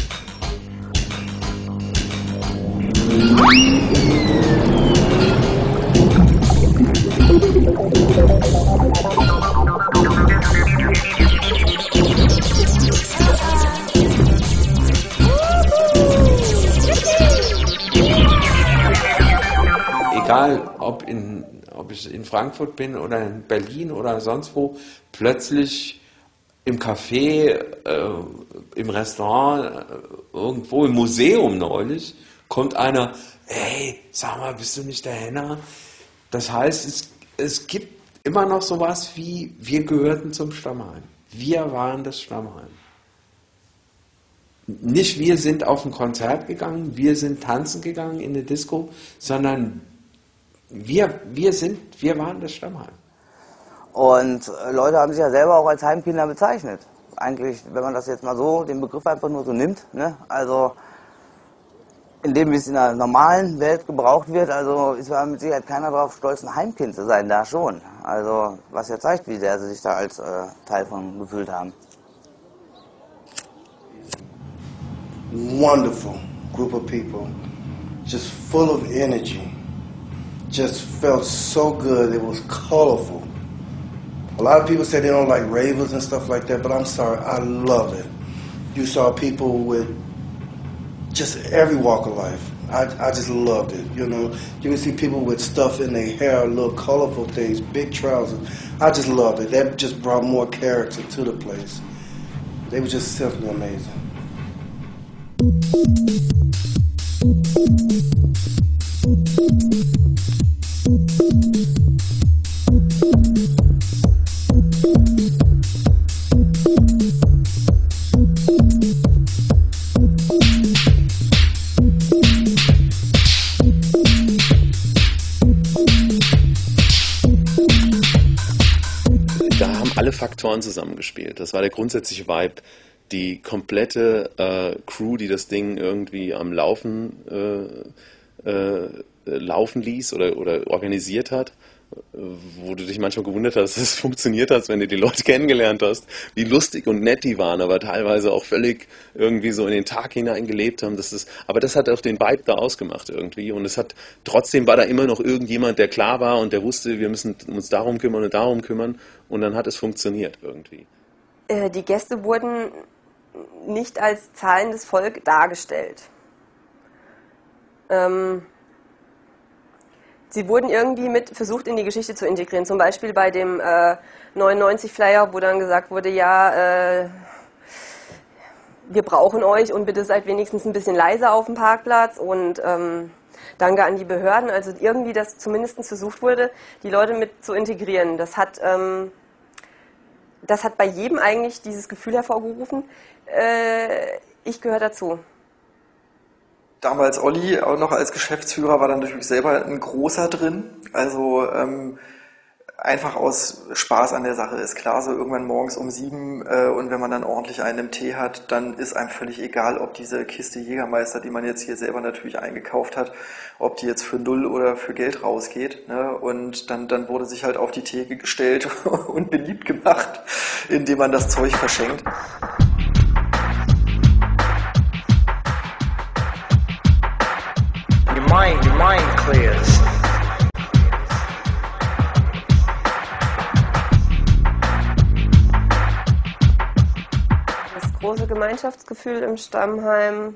Egal, ob, in, ob ich in Frankfurt bin oder in Berlin oder sonst wo, plötzlich im Café, äh, im Restaurant, äh, irgendwo im Museum neulich, kommt einer, hey, sag mal, bist du nicht der Henner? Das heißt, es, es gibt immer noch sowas wie, wir gehörten zum Stammheim. Wir waren das Stammheim. Nicht wir sind auf ein Konzert gegangen, wir sind tanzen gegangen in eine Disco, sondern wir, wir sind, wir waren das Stammheim. Und Leute haben sich ja selber auch als Heimkinder bezeichnet. Eigentlich, wenn man das jetzt mal so, den Begriff einfach nur so nimmt, ne? Also in dem, wie es in der normalen Welt gebraucht wird, also ist ja mit Sicherheit keiner darauf stolz, ein Heimkind zu sein, da schon. Also was ja zeigt, wie sehr sie sich da als äh, Teil von gefühlt haben. Wonderful group of people, just full of energy, just felt so good, it was colorful. A lot of people say they don't like ravers and stuff like that, but I'm sorry, I love it. You saw people with just every walk of life. I, I just loved it, you know. You can see people with stuff in their hair, little colorful things, big trousers. I just loved it. That just brought more character to the place. They were just simply amazing. Da haben alle Faktoren zusammengespielt. Das war der grundsätzliche Vibe. Die komplette äh, Crew, die das Ding irgendwie am Laufen äh, äh, laufen ließ oder, oder organisiert hat, wo du dich manchmal gewundert hast, dass es funktioniert hat, wenn du die Leute kennengelernt hast, wie lustig und nett die waren, aber teilweise auch völlig irgendwie so in den Tag hineingelebt haben. Das ist, aber das hat auch den Vibe da ausgemacht irgendwie, und es hat, trotzdem war da immer noch irgendjemand, der klar war und der wusste, wir müssen uns darum kümmern und darum kümmern, und dann hat es funktioniert irgendwie. Äh, die Gäste wurden nicht als zahlendes Volk dargestellt. Ähm, sie wurden irgendwie mit versucht, in die Geschichte zu integrieren. Zum Beispiel bei dem äh, neunundneunzig Flyer, wo dann gesagt wurde, ja, äh, wir brauchen euch und bitte seid wenigstens ein bisschen leiser auf dem Parkplatz, und ähm, danke an die Behörden. Also irgendwie, dass zumindest versucht wurde, die Leute mit zu integrieren. Das hat, ähm, das hat bei jedem eigentlich dieses Gefühl hervorgerufen, äh, ich gehöre dazu. Damals Olli, auch noch als Geschäftsführer, war dann natürlich selber ein großer drin. Also ähm, einfach aus Spaß an der Sache ist klar, so irgendwann morgens um sieben äh, und wenn man dann ordentlich einen im Tee hat, dann ist einem völlig egal, ob diese Kiste Jägermeister, die man jetzt hier selber natürlich eingekauft hat, ob die jetzt für Null oder für Geld rausgeht. Ne? Und dann, dann wurde sich halt auf die Theke gestellt und beliebt gemacht, indem man das Zeug verschenkt. Your mind, your mind clears. Das große Gemeinschaftsgefühl im Stammheim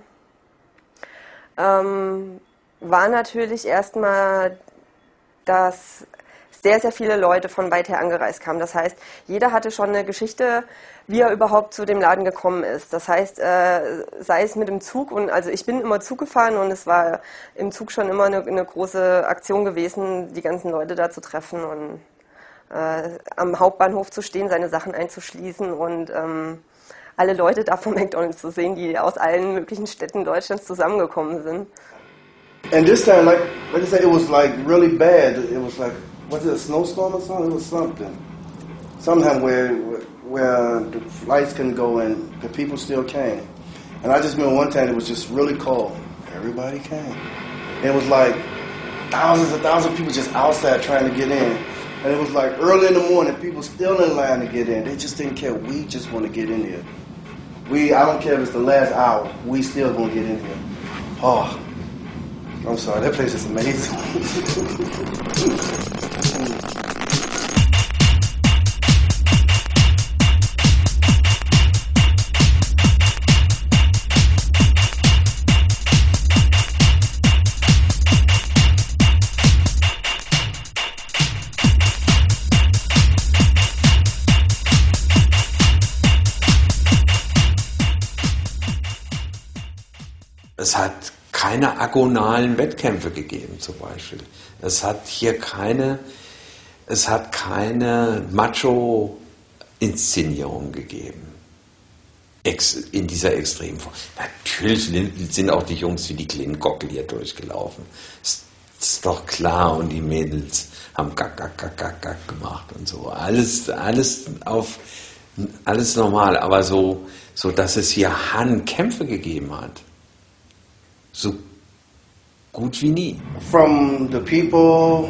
ähm, war natürlich erstmal, dass sehr, sehr viele Leute von weit her angereist kamen. Das heißt, jeder hatte schon eine Geschichte, wie er überhaupt zu dem Laden gekommen ist. Das heißt, äh, sei es mit dem Zug, und also ich bin immer Zug gefahren, und es war im Zug schon immer eine, eine große Aktion gewesen, die ganzen Leute da zu treffen und äh, am Hauptbahnhof zu stehen, seine Sachen einzuschließen und ähm, alle Leute da vom McDonald's zu sehen, die aus allen möglichen Städten Deutschlands zusammengekommen sind. And this time, like, like I said, it was like really bad. It was like, was it a snowstorm or something? It was something. Sometime where where the flights couldn't go and the people still came. And I just remember one time it was just really cold. Everybody came. And it was like thousands and thousands of people just outside trying to get in. And it was like early in the morning, people still in line to get in. They just didn't care. We just want to get in here. We, I don't care if it's the last hour, we still gonna get in here. Oh, I'm sorry, that place is amazing. Es hat keine agonalen Wettkämpfe gegeben, zum Beispiel. Es hat hier keine, es hat keine Macho-Inszenierung gegeben. Ex, in dieser Extremform. Natürlich sind auch die Jungs wie die kleinen Gockel hier durchgelaufen. Das ist doch klar. Und die Mädels haben gack, gack, gack, gack, gack gemacht und so. Alles, alles auf, alles normal. Aber so, so, dass es hier Hahnkämpfe gegeben hat. So gut wie nie. From the people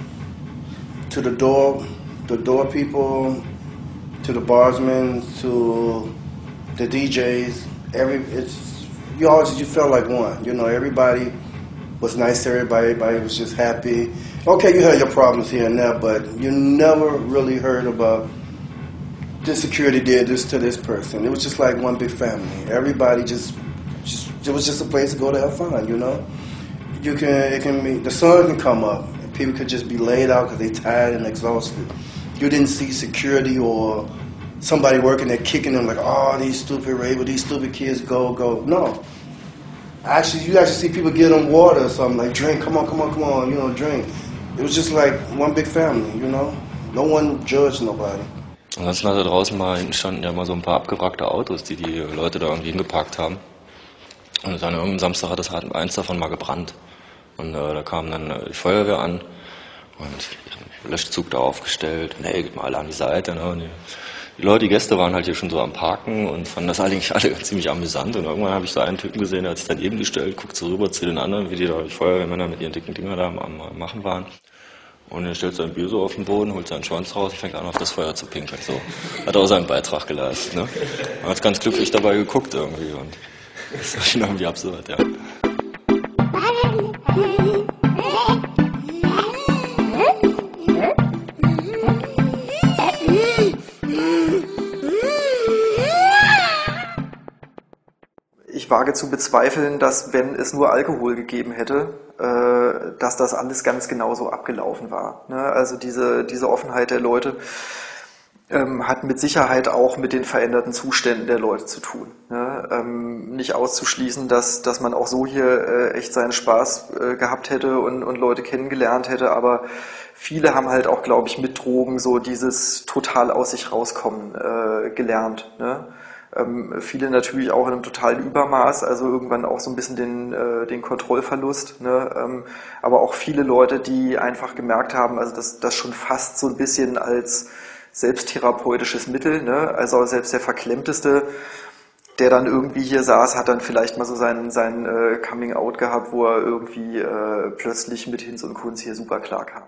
to the door, the door people, to the barsmen, to the D Js, every it's you always you felt like one. You know, everybody was nice to everybody. Everybody was just happy. Okay, you had your problems here and there, but you never really heard about this security did this to this person. It was just like one big family. Everybody just. Just, it was just a place to go to have fun, you know. You can, it can be, the sun can come up, and people could just be laid out because they're tired and exhausted. You didn't see security or somebody working there kicking them like, oh, these stupid ravers, these stupid kids, go, go. No. Actually, you actually see people give them water or something, like, drink, come on, come on, come on, you know, drink. It was just like one big family, you know. No one judged nobody. Ansonsten hat da draußen mal hinten standen ja mal so ein paar abgewrackte Autos, die die Leute da irgendwie hingeparkt haben. Und an irgendeinem Samstag hat das halt eins davon mal gebrannt. Und äh, da kam dann äh, die Feuerwehr an und den Löschzug da aufgestellt. Und hey, geht mal alle an die Seite. Ne? Und die, die Leute, die Gäste waren halt hier schon so am Parken und fanden das eigentlich alle ziemlich amüsant. Und irgendwann habe ich so einen Typen gesehen, der hat sich daneben gestellt, guckt so rüber zu den anderen, wie die da, die Feuerwehrmänner mit ihren dicken Dinger da am, am Machen waren. Und er stellt sein Bier so auf den Boden, holt seinen Schwanz raus und fängt an, auf das Feuer zu pinkeln. So. Hat auch seinen Beitrag geleistet. Ne? Er hat ganz glücklich dabei geguckt irgendwie. Und das war schon irgendwie absurd, ja. Ich wage zu bezweifeln, dass wenn es nur Alkohol gegeben hätte, äh, dass das alles ganz genauso abgelaufen war. Ne? Also diese, diese Offenheit der Leute ähm, hat mit Sicherheit auch mit den veränderten Zuständen der Leute zu tun. Ne? Ähm, nicht auszuschließen, dass, dass man auch so hier äh, echt seinen Spaß äh, gehabt hätte und, und Leute kennengelernt hätte, aber viele haben halt auch, glaube ich, mit Drogen so dieses total aus sich rauskommen äh, gelernt. Ne? Ähm, viele natürlich auch in einem totalen Übermaß, also irgendwann auch so ein bisschen den, äh, den Kontrollverlust, ne? ähm, aber auch viele Leute, die einfach gemerkt haben, also das, das schon fast so ein bisschen als selbsttherapeutisches Mittel, ne? Also selbst der Verklemmteste, der dann irgendwie hier saß, hat dann vielleicht mal so sein, sein äh, Coming-out gehabt, wo er irgendwie äh, plötzlich mit Hinz und Kunz hier super klar kam.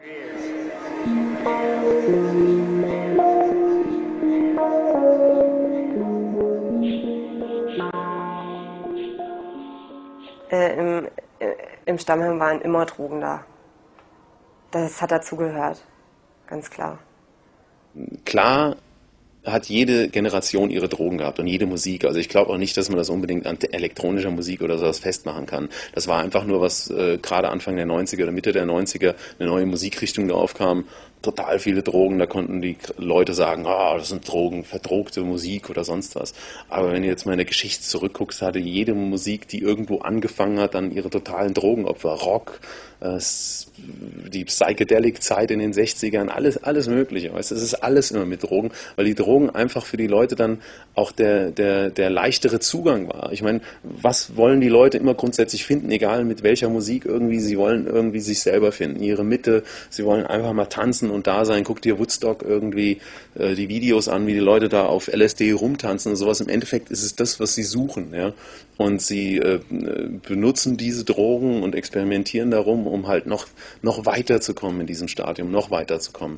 Äh, im, äh, Im Stammheim waren immer Drogen da. Das hat dazugehört, ganz klar. Klar hat jede Generation ihre Drogen gehabt und jede Musik. Also ich glaube auch nicht, dass man das unbedingt an elektronischer Musik oder sowas festmachen kann. Das war einfach nur, was äh, gerade Anfang der neunziger oder Mitte der neunziger eine neue Musikrichtung da aufkam. Total viele Drogen, da konnten die Leute sagen, ah, das sind Drogen, verdruckte Musik oder sonst was. Aber wenn du jetzt mal in der Geschichte zurückguckst, hatte jede Musik, die irgendwo angefangen hat, dann ihre totalen Drogenopfer. Rock, äh, die Psychedelic-Zeit in den sechzigern, alles, alles Mögliche. Weißt? Es ist alles immer mit Drogen, weil die Drogen einfach für die Leute dann auch der, der, der leichtere Zugang war. Ich meine, was wollen die Leute immer grundsätzlich finden, egal mit welcher Musik irgendwie, sie wollen irgendwie sich selber finden, ihre Mitte, sie wollen einfach mal tanzen und da sein. Guck dir Woodstock irgendwie äh, die Videos an, wie die Leute da auf L S D rumtanzen und sowas. Im Endeffekt ist es das, was sie suchen, ja. Und sie äh, benutzen diese Drogen und experimentieren darum, um halt noch, noch weiter zu kommen in diesem Stadium, noch weiter zu kommen.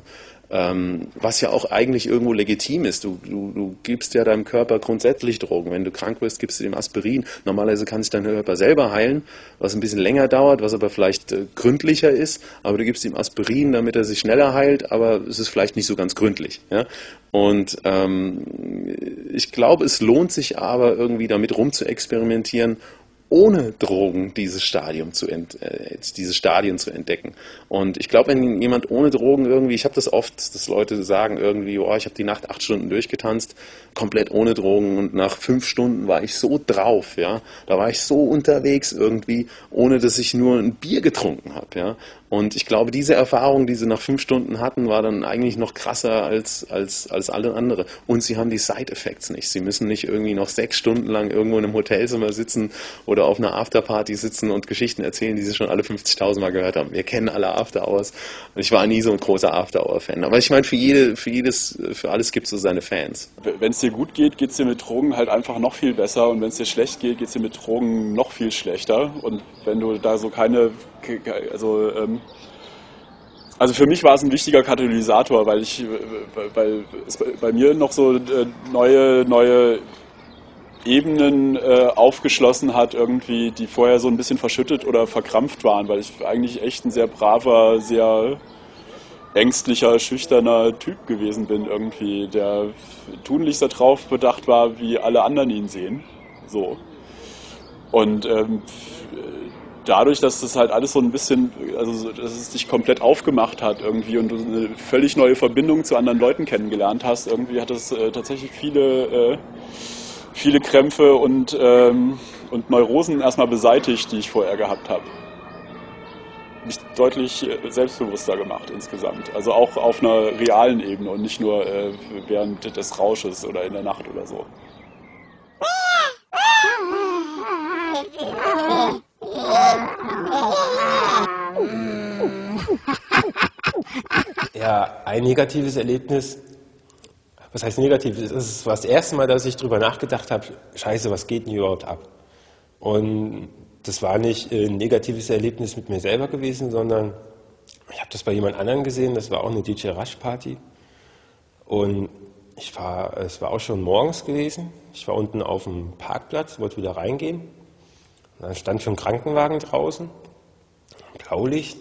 Ähm, was ja auch eigentlich irgendwo legitim ist. Du, du, du gibst ja deinem Körper grundsätzlich Drogen. Wenn du krank wirst, gibst du dem Aspirin. Normalerweise kann sich dein Körper selber heilen, was ein bisschen länger dauert, was aber vielleicht äh, gründlicher ist. Aber du gibst ihm Aspirin, damit er sich schneller heilt, aber es ist vielleicht nicht so ganz gründlich. Ja? Und ähm, ich glaube, es lohnt sich aber irgendwie damit rumzuexperimentieren, ohne Drogen dieses Stadium zu ent, äh, diese Stadien zu entdecken. Und ich glaube, wenn jemand ohne Drogen irgendwie, ich habe das oft, dass Leute sagen irgendwie, oh, ich habe die Nacht acht Stunden durchgetanzt, komplett ohne Drogen und nach fünf Stunden war ich so drauf, ja, da war ich so unterwegs irgendwie, ohne dass ich nur ein Bier getrunken habe, ja. Und ich glaube, diese Erfahrung, die sie nach fünf Stunden hatten, war dann eigentlich noch krasser als, als, als alle andere. Und sie haben die Side-Effects nicht. Sie müssen nicht irgendwie noch sechs Stunden lang irgendwo in einem Hotelzimmer sitzen oder auf einer Afterparty sitzen und Geschichten erzählen, die sie schon alle fünfzigtausend Mal gehört haben. Wir kennen alle After-Hours. Ich war nie so ein großer After-Hour-Fan. Aber ich meine, für jede, für jedes, für alles gibt es so seine Fans. Wenn es dir gut geht, geht es dir mit Drogen halt einfach noch viel besser. Und wenn es dir schlecht geht, geht es dir mit Drogen noch viel schlechter. Und wenn du da so keine, also ähm, Also für mich war es ein wichtiger Katalysator, weil ich, weil es bei mir noch so neue, neue Ebenen äh, aufgeschlossen hat, irgendwie, die vorher so ein bisschen verschüttet oder verkrampft waren, weil ich eigentlich echt ein sehr braver, sehr ängstlicher, schüchterner Typ gewesen bin, irgendwie, der tunlichst darauf bedacht war, wie alle anderen ihn sehen. So. Und ähm, dadurch, dass das halt alles so ein bisschen, also dass es dich komplett aufgemacht hat irgendwie und du eine völlig neue Verbindung zu anderen Leuten kennengelernt hast, irgendwie hat das äh, tatsächlich viele, äh, viele Krämpfe und, ähm, und Neurosen erstmal beseitigt, die ich vorher gehabt habe. Mich deutlich äh, selbstbewusster gemacht insgesamt. Also auch auf einer realen Ebene und nicht nur äh, während des Rausches oder in der Nacht oder so. Ja, ein negatives Erlebnis, was heißt negativ? Es war das erste Mal, dass ich darüber nachgedacht habe, scheiße, was geht denn hier überhaupt ab? Und das war nicht ein negatives Erlebnis mit mir selber gewesen, sondern ich habe das bei jemand anderem gesehen, das war auch eine D J Rush Party. Und ich war, es war auch schon morgens gewesen, ich war unten auf dem Parkplatz, wollte wieder reingehen. Und dann stand schon ein Krankenwagen draußen, Blaulicht,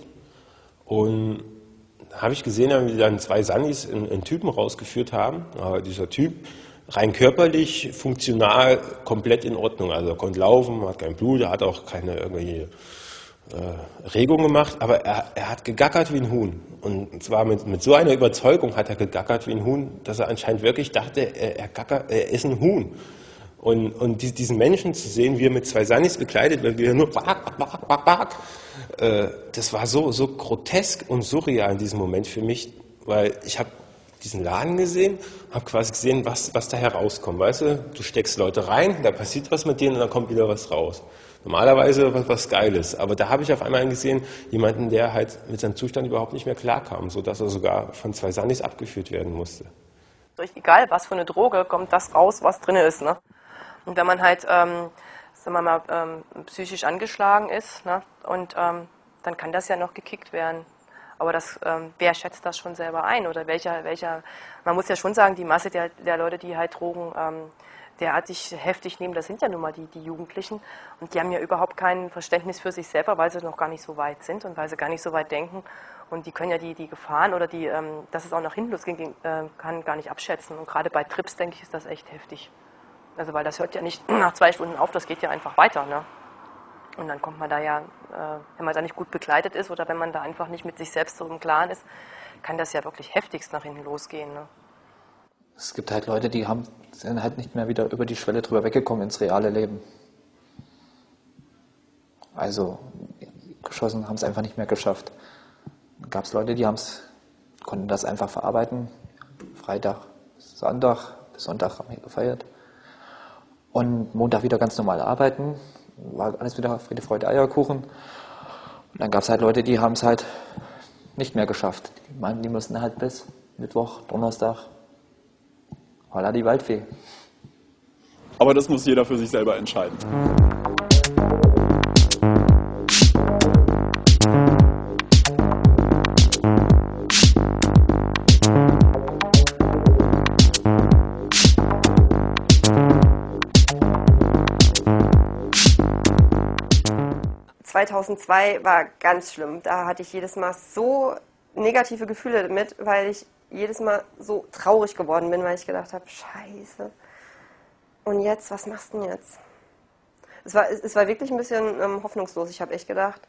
und da habe ich gesehen, wie dann zwei Sannis einen, einen Typen rausgeführt haben. Aber dieser Typ, rein körperlich, funktional, komplett in Ordnung. Also er konnte laufen, hat kein Blut, er hat auch keine irgendwelche äh, Regung gemacht, aber er, er hat gegackert wie ein Huhn. Und zwar mit, mit so einer Überzeugung hat er gegackert wie ein Huhn, dass er anscheinend wirklich dachte, er, er, gackert, er ist ein Huhn. Und, und die, diesen Menschen zu sehen, wie er mit zwei Sannis bekleidet wird, wie er nur bak, bak, bak, bak, äh, das war so, so grotesk und surreal in diesem Moment für mich, weil ich habe diesen Laden gesehen, habe quasi gesehen, was, was da herauskommt. Weißt du, du steckst Leute rein, da passiert was mit denen und dann kommt wieder was raus. Normalerweise was, was Geiles, aber da habe ich auf einmal gesehen, jemanden, der halt mit seinem Zustand überhaupt nicht mehr klarkam, sodass er sogar von zwei Sannis abgeführt werden musste. Egal, was für eine Droge, kommt das raus, was drin ist, ne? Und wenn man halt, ähm, sagen wir mal, ähm, psychisch angeschlagen ist, ne, und ähm, dann kann das ja noch gekickt werden. Aber das, ähm, wer schätzt das schon selber ein? Oder welcher, welcher, man muss ja schon sagen, die Masse der, der Leute, die halt Drogen ähm, derartig heftig nehmen, das sind ja nun mal die, die Jugendlichen. Und die haben ja überhaupt kein Verständnis für sich selber, weil sie noch gar nicht so weit sind und weil sie gar nicht so weit denken. Und die können ja die, die Gefahren oder die, ähm, dass es auch nach hinten losgehen äh, kann, gar nicht abschätzen. Und gerade bei Trips, denke ich, ist das echt heftig. Also weil das hört ja nicht nach zwei Stunden auf, das geht ja einfach weiter, ne? Und dann kommt man da ja, äh, wenn man da nicht gut begleitet ist oder wenn man da einfach nicht mit sich selbst so im Klaren ist, kann das ja wirklich heftigst nach hinten losgehen, ne? Es gibt halt Leute, die haben, sind halt nicht mehr wieder über die Schwelle drüber weggekommen ins reale Leben. Also geschossen, haben es einfach nicht mehr geschafft. Dann gab es Leute, die haben's, konnten das einfach verarbeiten. Freitag, Sonntag, bis Sonntag haben wir gefeiert. Und Montag wieder ganz normal arbeiten. War alles wieder Friede, Freude, Eierkuchen. Und dann gab es halt Leute, die haben es halt nicht mehr geschafft. Die meinten, die mussten halt bis Mittwoch, Donnerstag, holla die Waldfee. Aber das muss jeder für sich selber entscheiden. Thank you. zweitausendzwei war ganz schlimm. Da hatte ich jedes Mal so negative Gefühle mit, weil ich jedes Mal so traurig geworden bin, weil ich gedacht habe, scheiße. Und jetzt, was machst du denn jetzt? Es war, es war wirklich ein bisschen ähm, hoffnungslos. Ich habe echt gedacht,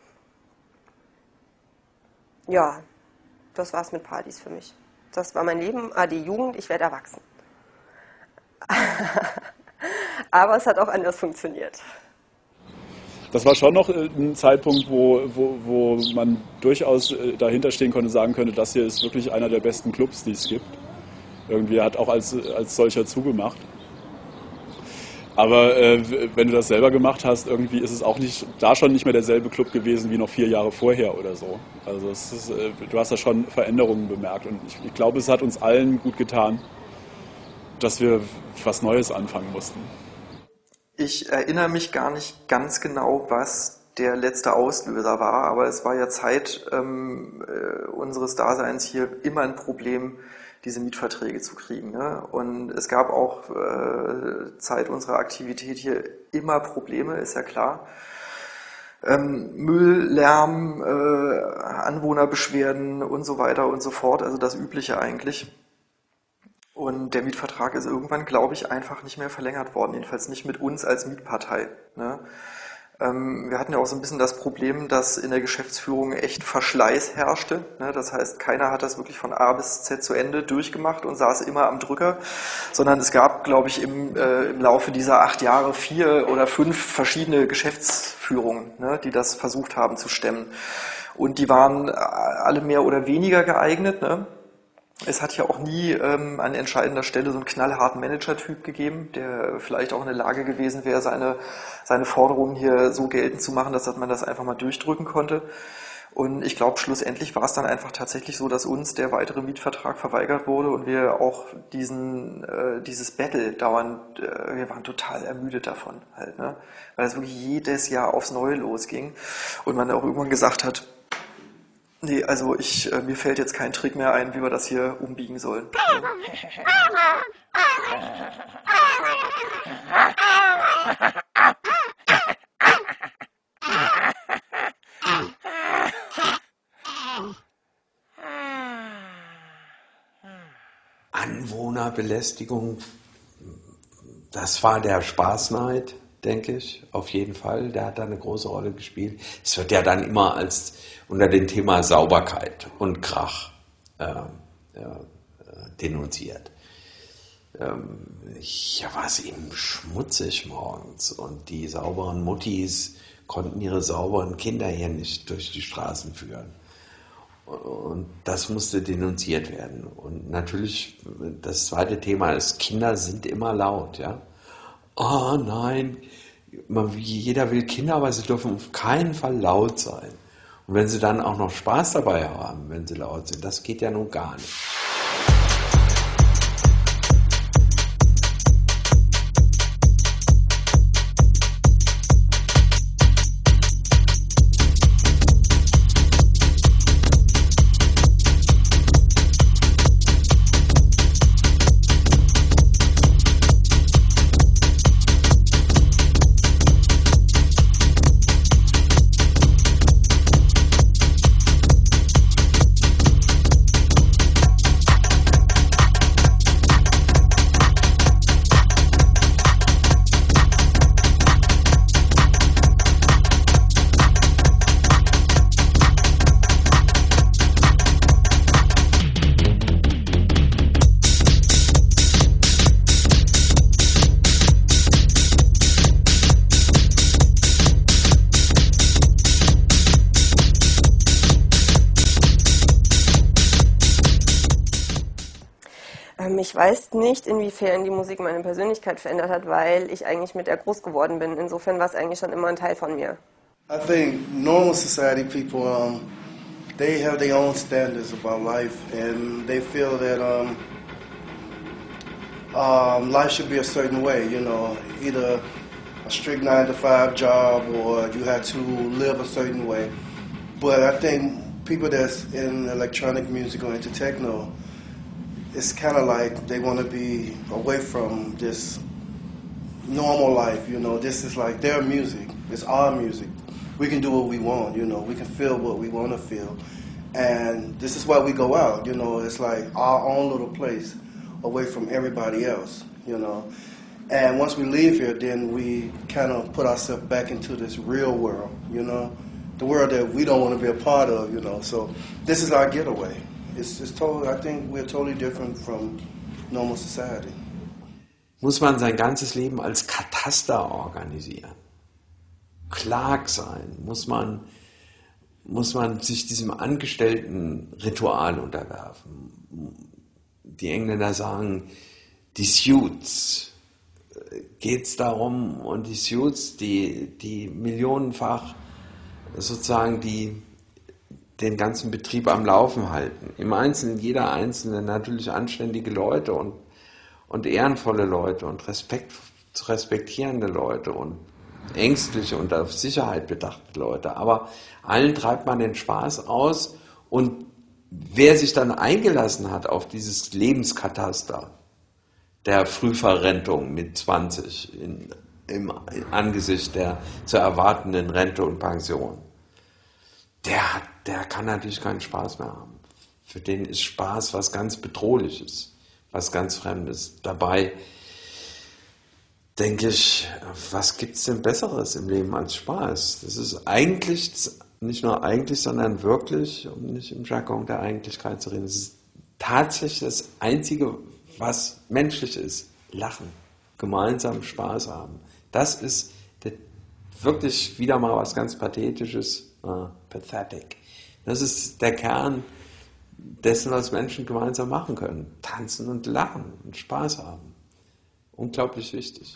ja, das war's mit Partys für mich. Das war mein Leben, ah, die Jugend, ich werde erwachsen. Aber es hat auch anders funktioniert. Das war schon noch ein Zeitpunkt, wo, wo, wo man durchaus dahinter stehen konnte und sagen könnte, das hier ist wirklich einer der besten Clubs, die es gibt. Irgendwie hat auch als, als solcher zugemacht. Aber äh, wenn du das selber gemacht hast, irgendwie ist es auch nicht, da schon nicht mehr derselbe Club gewesen wie noch vier Jahre vorher oder so. Also es ist, äh, du hast da schon Veränderungen bemerkt und ich, ich glaube, es hat uns allen gut getan, dass wir was Neues anfangen mussten. Ich erinnere mich gar nicht ganz genau, was der letzte Auslöser war, aber es war ja Zeit ähm, äh, unseres Daseins hier immer ein Problem, diese Mietverträge zu kriegen. Ne? Und es gab auch äh, Zeit unserer Aktivität hier immer Probleme, ist ja klar. Ähm, Müll, Lärm, äh, Anwohnerbeschwerden und so weiter und so fort, also das Übliche eigentlich. Und der Mietvertrag ist irgendwann, glaube ich, einfach nicht mehr verlängert worden, jedenfalls nicht mit uns als Mietpartei. Ne? Ähm, wir hatten ja auch so ein bisschen das Problem, dass in der Geschäftsführung echt Verschleiß herrschte. Ne? Das heißt, keiner hat das wirklich von A bis Z zu Ende durchgemacht und saß immer am Drücker, sondern es gab, glaube ich, im, äh, im Laufe dieser acht Jahre vier oder fünf verschiedene Geschäftsführungen, ne, die das versucht haben zu stemmen. Und die waren alle mehr oder weniger geeignet, ne? Es hat ja auch nie ähm, an entscheidender Stelle so einen knallharten Manager-Typ gegeben, der vielleicht auch in der Lage gewesen wäre, seine, seine Forderungen hier so geltend zu machen, dass man das einfach mal durchdrücken konnte. Und ich glaube, schlussendlich war es dann einfach tatsächlich so, dass uns der weitere Mietvertrag verweigert wurde und wir auch diesen, äh, dieses Battle dauernd, äh, wir waren total ermüdet davon halt, ne? Weil es wirklich jedes Jahr aufs Neue losging und man auch irgendwann gesagt hat, nee, also ich, äh, mir fällt jetzt kein Trick mehr ein, wie wir das hier umbiegen sollen. Anwohnerbelästigung, das war der Spaßneid, denke ich, auf jeden Fall. Der hat da eine große Rolle gespielt. Es wird ja dann immer als unter dem Thema Sauberkeit und Krach äh, ja, denunziert. Ähm, ja, war es eben schmutzig morgens und die sauberen Muttis konnten ihre sauberen Kinder hier nicht durch die Straßen führen. Und das musste denunziert werden. Und natürlich, das zweite Thema ist, Kinder sind immer laut, ja. Oh nein, jeder will Kinder, aber sie dürfen auf keinen Fall laut sein. Und wenn sie dann auch noch Spaß dabei haben, wenn sie laut sind, das geht ja nun gar nicht. Ich weiß nicht, inwiefern die Musik meine Persönlichkeit verändert hat, weil ich eigentlich mit der groß geworden bin. Insofern war es eigentlich schon immer ein Teil von mir. I think normal society people, um, they have their own standards about life, and they feel that um, um, life should be a certain way. You know, either a strict nine to five job, or you have to live a certain way. But I think people that's in electronic music or into techno, it's kind of like they want to be away from this normal life, you know. This is like their music. It's our music. we can do what we want, you know, we can feel what we want to feel. And this is why we go out, you know, it's like our own little place away from everybody else, you know. And once we leave here, then we kind of put ourselves back into this real world, you know, the world that we don't want to be a part of, you know. So this is our getaway. It's, it's totally, I think we're totally different from normal society. Muss man sein ganzes Leben als Kataster organisieren? Clark sein? Muss man, muss man sich diesem angestellten Ritual unterwerfen? Die Engländer sagen, die Suits. Geht es darum, und die Suits, die, die millionenfach sozusagen die, den ganzen Betrieb am Laufen halten. Im Einzelnen, jeder Einzelne natürlich anständige Leute und, und ehrenvolle Leute und Respekt, respektierende Leute und ängstliche und auf Sicherheit bedachte Leute. Aber allen treibt man den Spaß aus, und wer sich dann eingelassen hat auf dieses Lebenskataster der Frühverrentung mit zwanzig in, im Angesicht der zu erwartenden Rente und Pension, der, hat, der kann natürlich keinen Spaß mehr haben. Für den ist Spaß was ganz Bedrohliches, was ganz Fremdes. Dabei denke ich, was gibt es denn Besseres im Leben als Spaß? Das ist eigentlich, nicht nur eigentlich, sondern wirklich, um nicht im Jargon der Eigentlichkeit zu reden, das ist tatsächlich das Einzige, was menschlich ist. Lachen, gemeinsam Spaß haben. Das ist der, wirklich wieder mal was ganz Pathetisches, uh, pathetic. Das ist der Kern dessen, was Menschen gemeinsam machen können. Tanzen und lachen und Spaß haben. Unglaublich wichtig.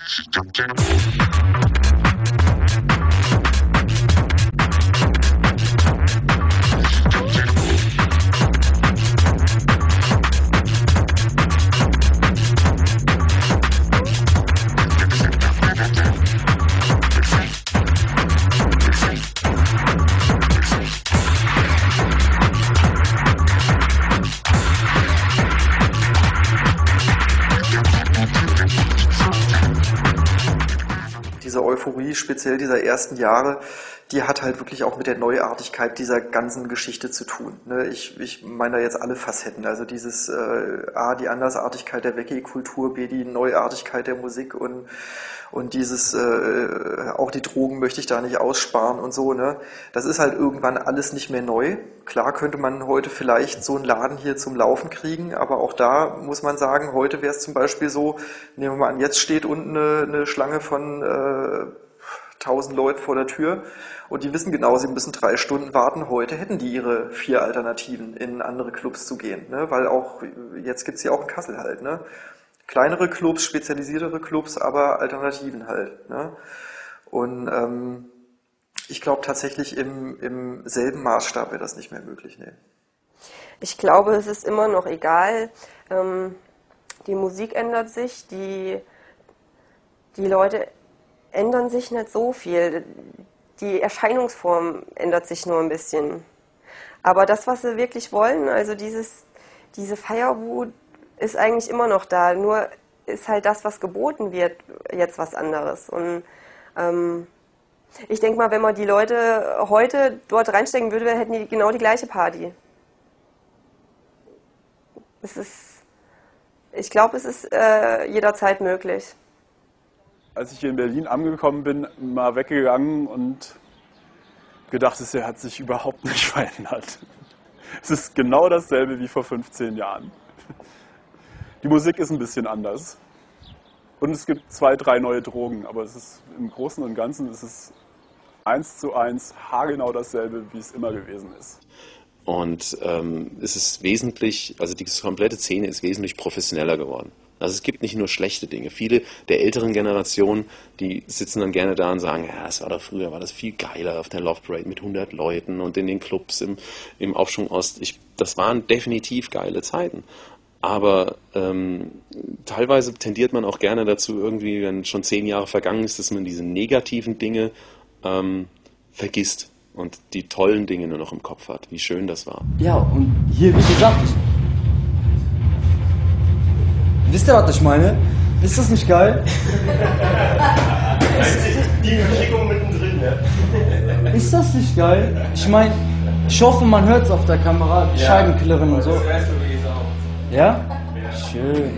Speziell dieser ersten Jahre, die hat halt wirklich auch mit der Neuartigkeit dieser ganzen Geschichte zu tun. Ne? Ich, ich meine da jetzt alle Facetten, also dieses äh, A, die Andersartigkeit der Wecki-Kultur, B, die Neuartigkeit der Musik und, und dieses, äh, auch die Drogen möchte ich da nicht aussparen und so. Ne? Das ist halt irgendwann alles nicht mehr neu. Klar könnte man heute vielleicht so einen Laden hier zum Laufen kriegen, aber auch da muss man sagen, heute wäre es zum Beispiel so, nehmen wir mal an, jetzt steht unten eine, eine Schlange von äh, tausend Leute vor der Tür und die wissen genau, sie müssen drei Stunden warten. Heute hätten die ihre vier Alternativen, in andere Clubs zu gehen, ne? Weil auch, jetzt gibt es ja auch in Kassel halt, ne? Kleinere Clubs, spezialisiertere Clubs, aber Alternativen halt, ne? Und ähm, ich glaube tatsächlich im, im selben Maßstab wäre das nicht mehr möglich, ne? Ich glaube, es ist immer noch egal. Ähm, die Musik ändert sich, die, die Leute ändern sich nicht so viel. Die Erscheinungsform ändert sich nur ein bisschen. Aber das, was sie wirklich wollen, also dieses, diese Feierwut, ist eigentlich immer noch da. Nur ist halt das, was geboten wird, jetzt was anderes. Und ähm, ich denke mal, wenn man die Leute heute dort reinstecken würde, hätten die genau die gleiche Party. Es ist, ich glaube, es ist äh, jederzeit möglich. Als ich hier in Berlin angekommen bin, mal weggegangen und gedacht, es hat sich überhaupt nicht verändert. Es ist genau dasselbe wie vor fünfzehn Jahren. Die Musik ist ein bisschen anders. Und es gibt zwei, drei neue Drogen, aber es ist im Großen und Ganzen ist es eins zu eins haargenau dasselbe, wie es immer gewesen ist. Und ähm, es ist wesentlich, also die komplette Szene ist wesentlich professioneller geworden. Also es gibt nicht nur schlechte Dinge. Viele der älteren Generationen, die sitzen dann gerne da und sagen, ja, es war doch früher, war das viel geiler auf der Love Parade mit hundert Leuten und in den Clubs im, im Aufschwung Ost. Ich, das waren definitiv geile Zeiten. Aber ähm, teilweise tendiert man auch gerne dazu, irgendwie, wenn schon zehn Jahre vergangen ist, dass man diese negativen Dinge ähm, vergisst und die tollen Dinge nur noch im Kopf hat, wie schön das war. Ja, und hier, wie gesagt, wisst ihr, was ich meine? Ist das nicht geil? Die Bewegung mittendrin, ne? Ist das nicht geil? Ich meine, ich hoffe, man hört es auf der Kamera, die Ja. Scheiben klirren und so. Das weißt du, wie es auch. Ja? Schön.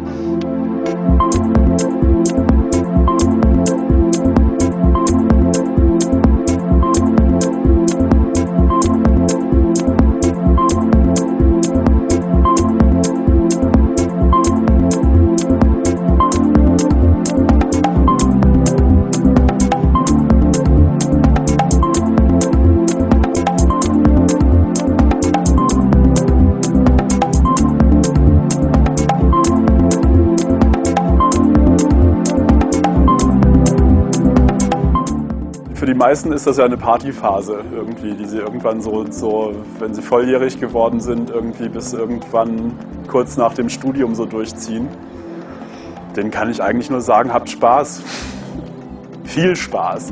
Für die meisten ist das ja eine Partyphase irgendwie, die sie irgendwann so, so, wenn sie volljährig geworden sind, irgendwie bis irgendwann kurz nach dem Studium so durchziehen. Denen kann ich eigentlich nur sagen, habt Spaß. Viel Spaß.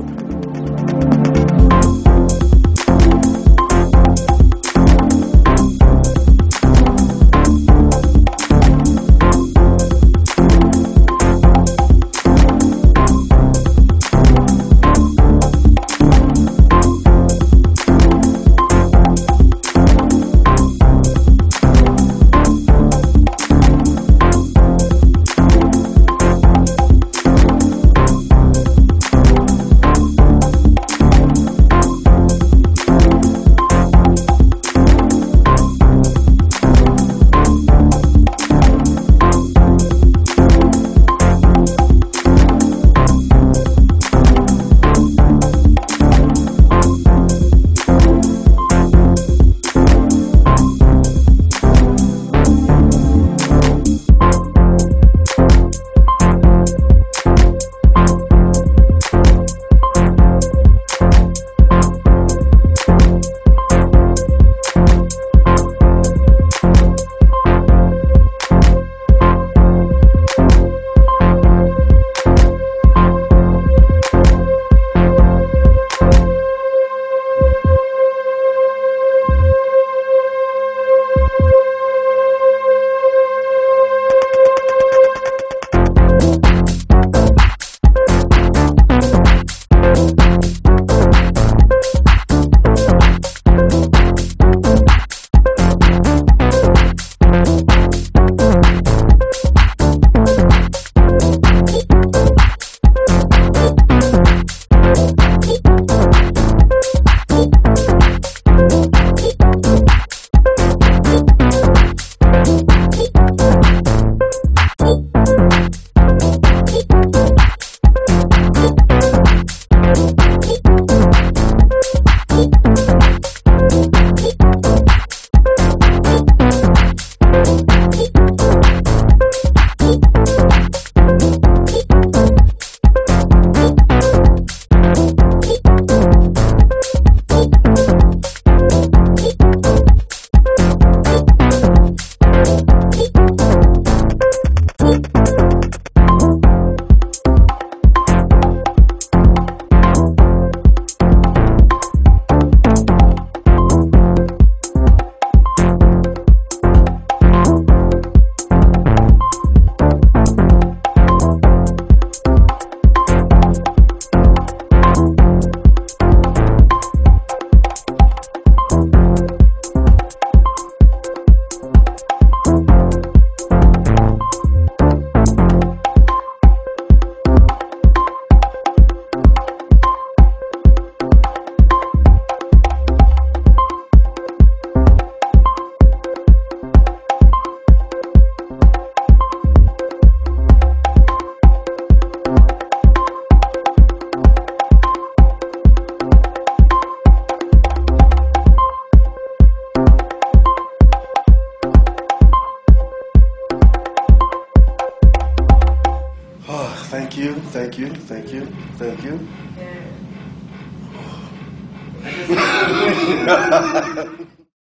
Thank you, thank you, thank you, thank you.